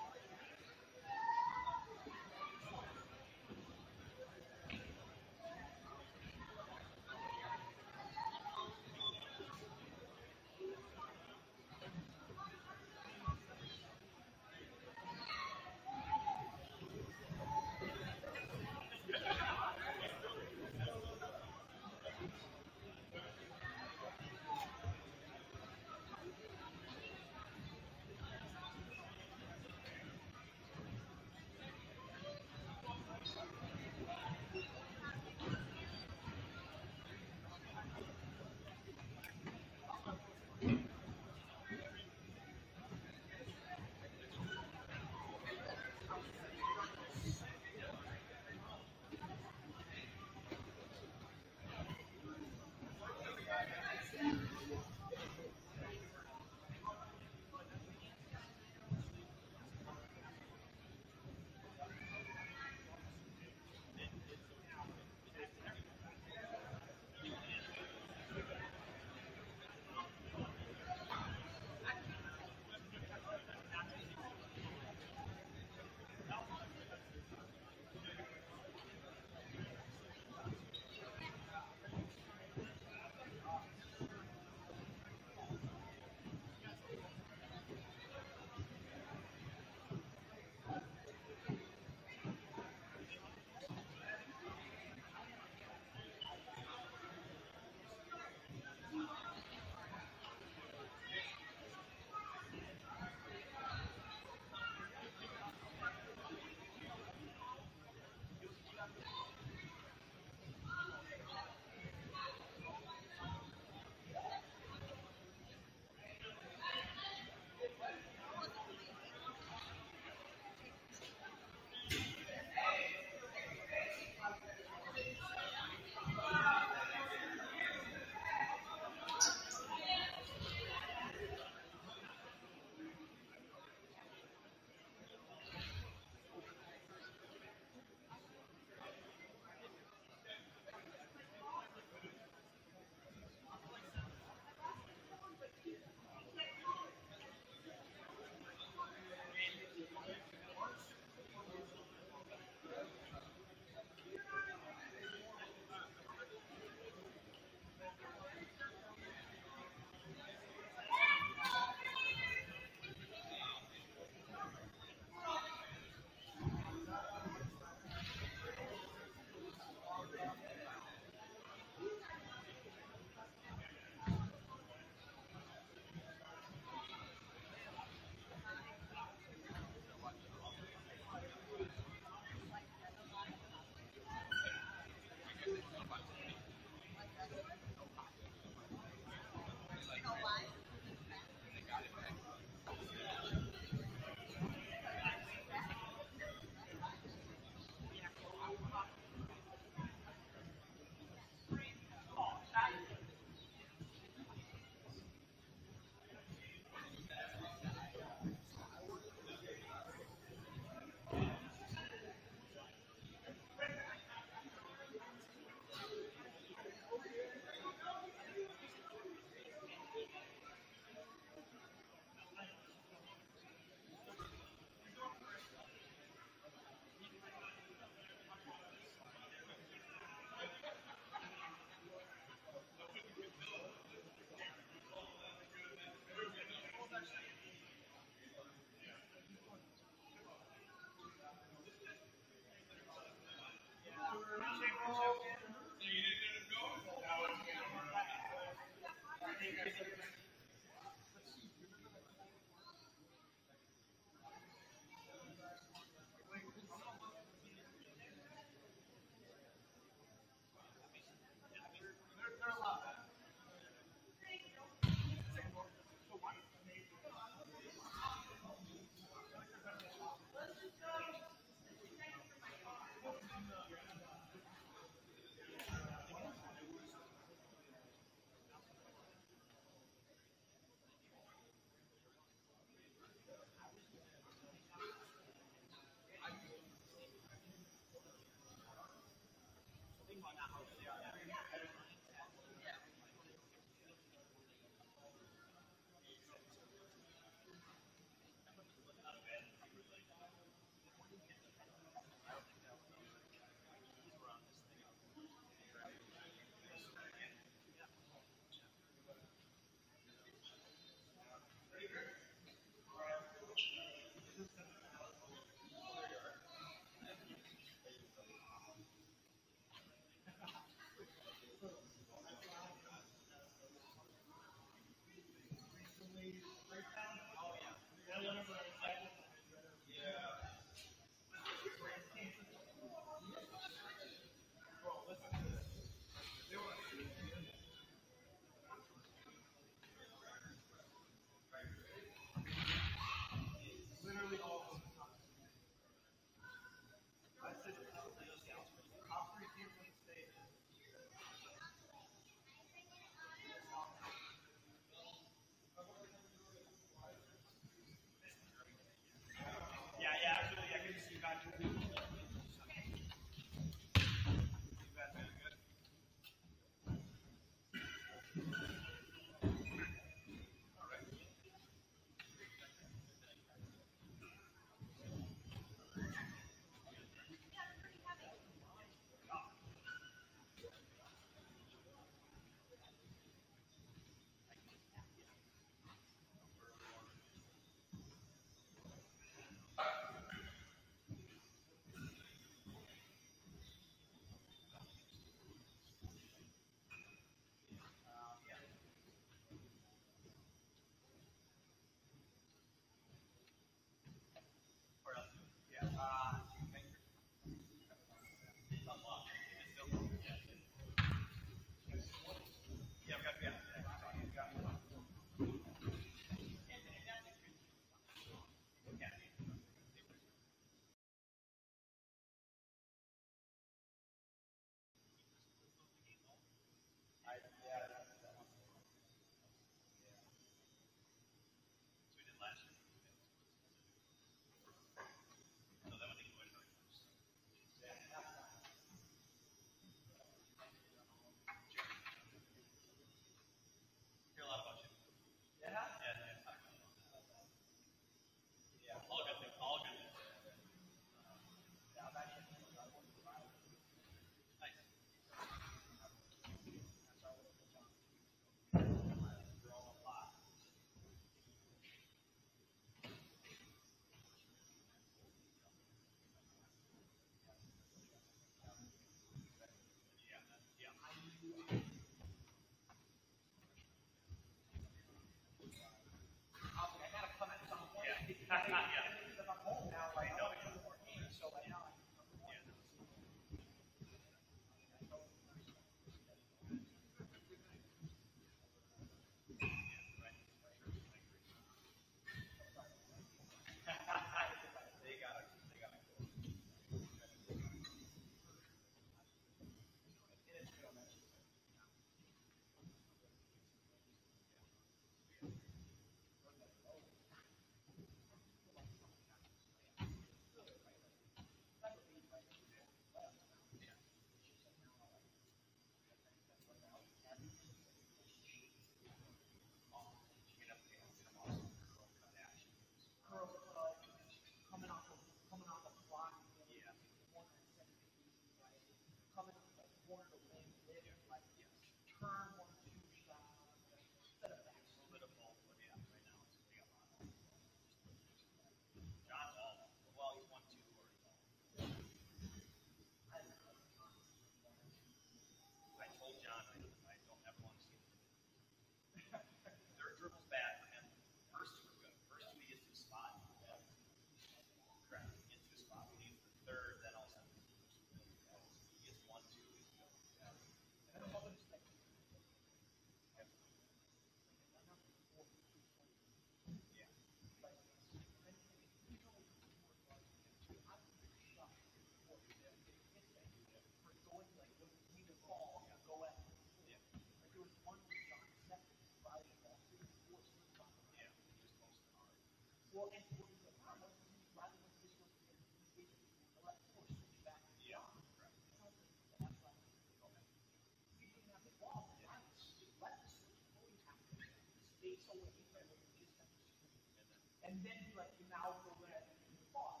and then like you now go red and you fall.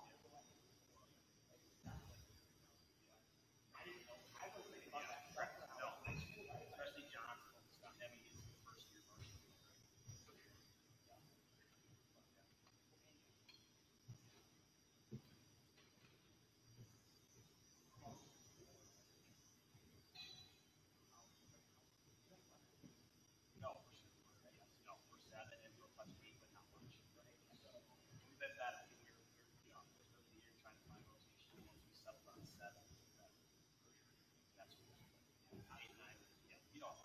I didn't know. I was thinking about that. No, especially Johnson. I mean, he's the first year varsity. No, for 7 and for +8, but not much. So we've been better. We're first of the year trying to find rotation. Once we settled on 7, that's what I yeah, you know.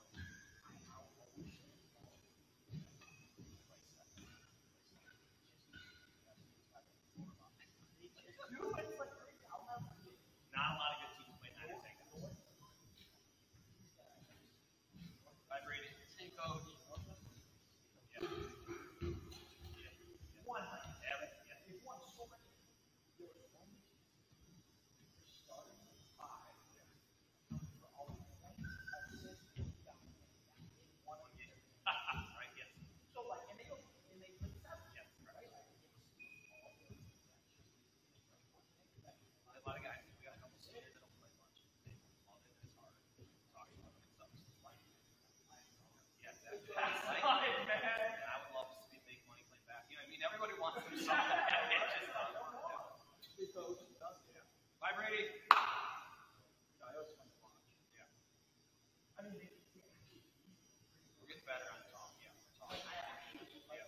Not a lot of good teams play 9 and 10 guys. Bye, Brady. Hey, coach. Yeah. One. Yeah. They've won so many. There was one starting 5 for all the points, assists, down in one game. Right, yes. So like, and they put 7. Yeah, Right? right. A lot of guys. We got a couple seniors that don't play much. All that is hard. Talking about it, stuff. Yeah, exactly. And I would love to see make money playing back. You know, I mean, everybody wants to do something. It just doesn't work. Yeah. Bye, Brady. No, it was fun to watch. Yeah. I mean, We're getting better on talk. Yeah, we're talking. Yeah.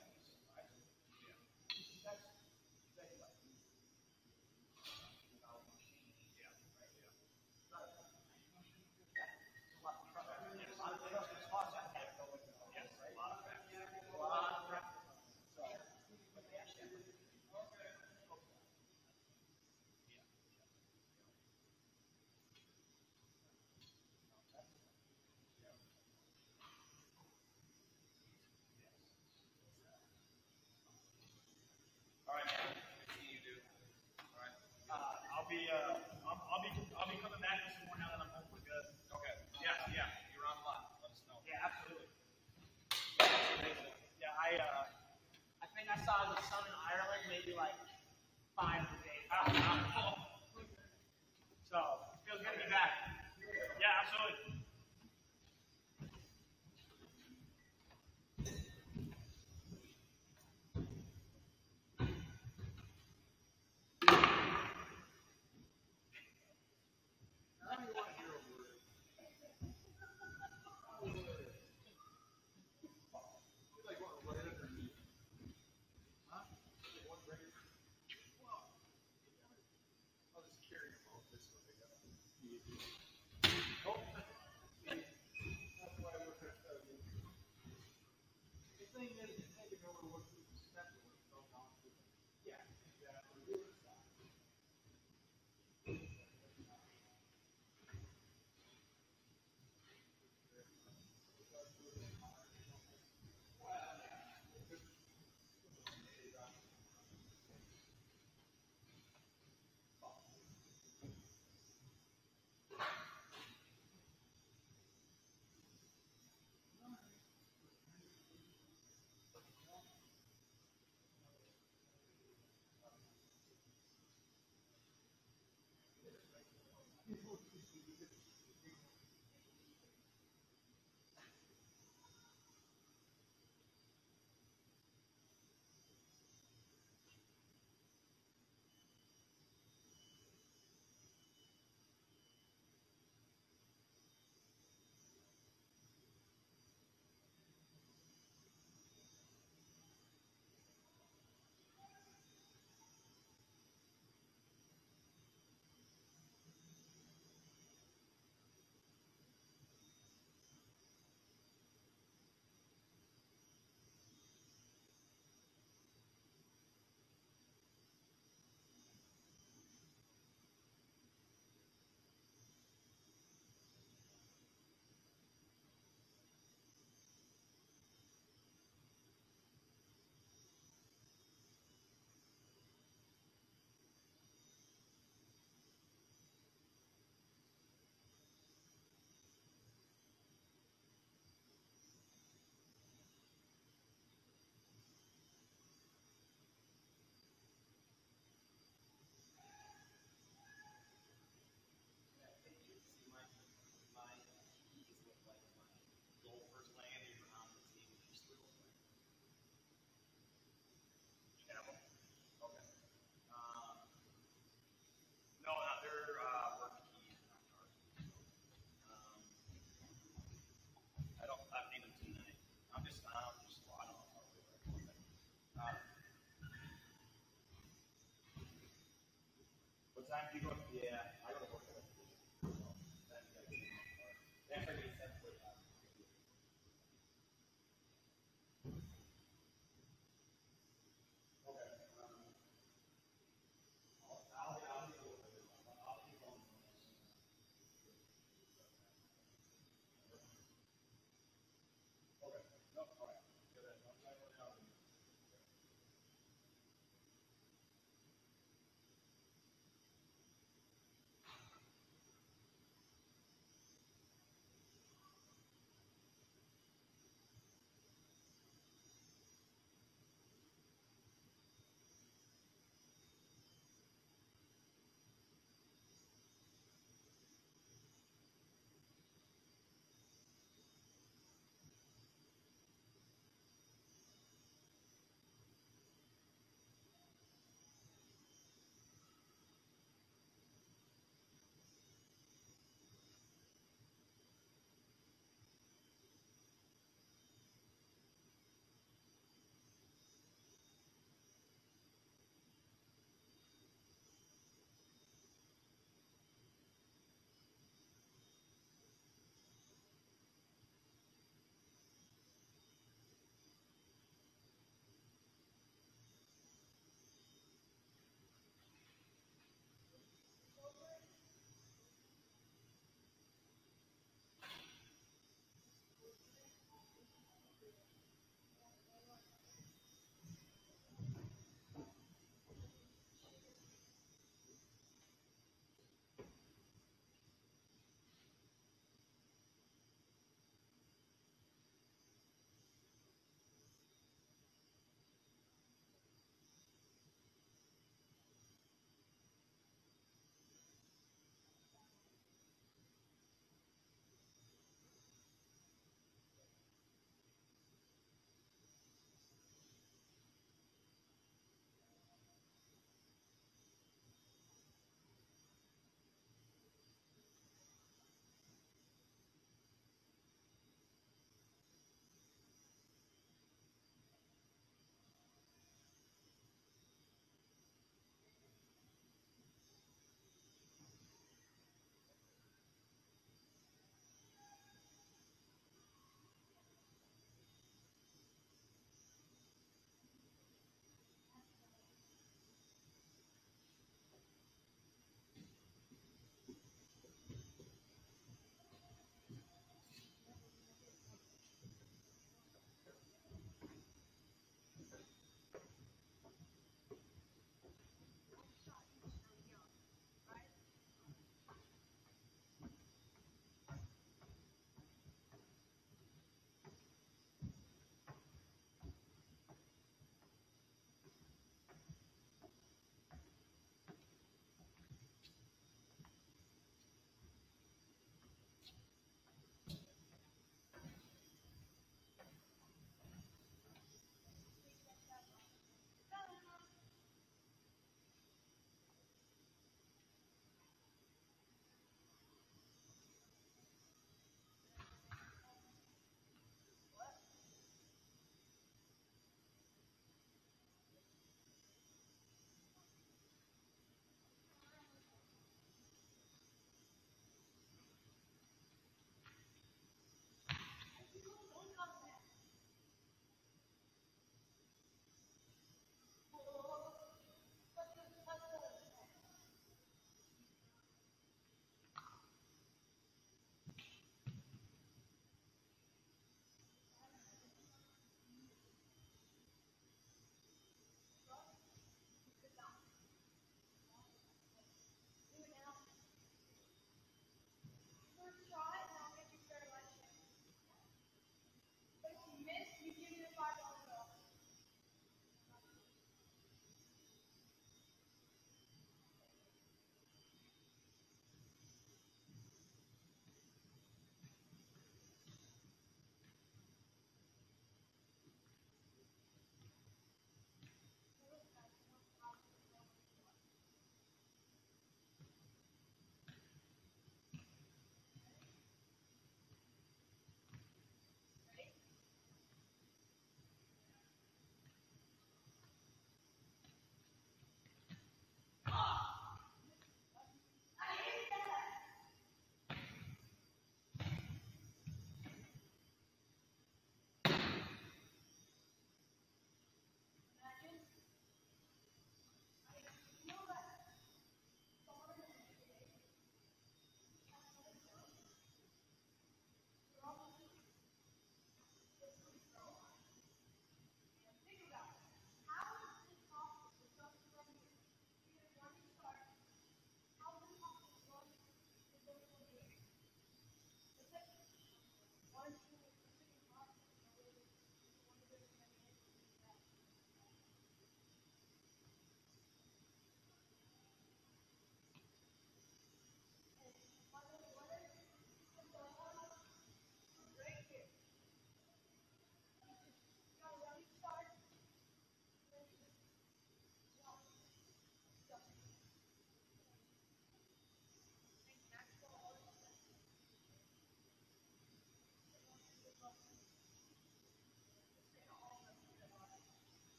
All right, man. Good seeing you, dude. All right. I'll be coming back to some more now that I'm home for good. Okay. Yeah. You're on a lot. Let us know. Yeah, absolutely. Yeah, I think I saw the sun in Ireland maybe like 5 days. So it feels good to be back. Yeah, absolutely. What time do you go? Yeah, I go to work at like 3. So, that's like, that's like 7.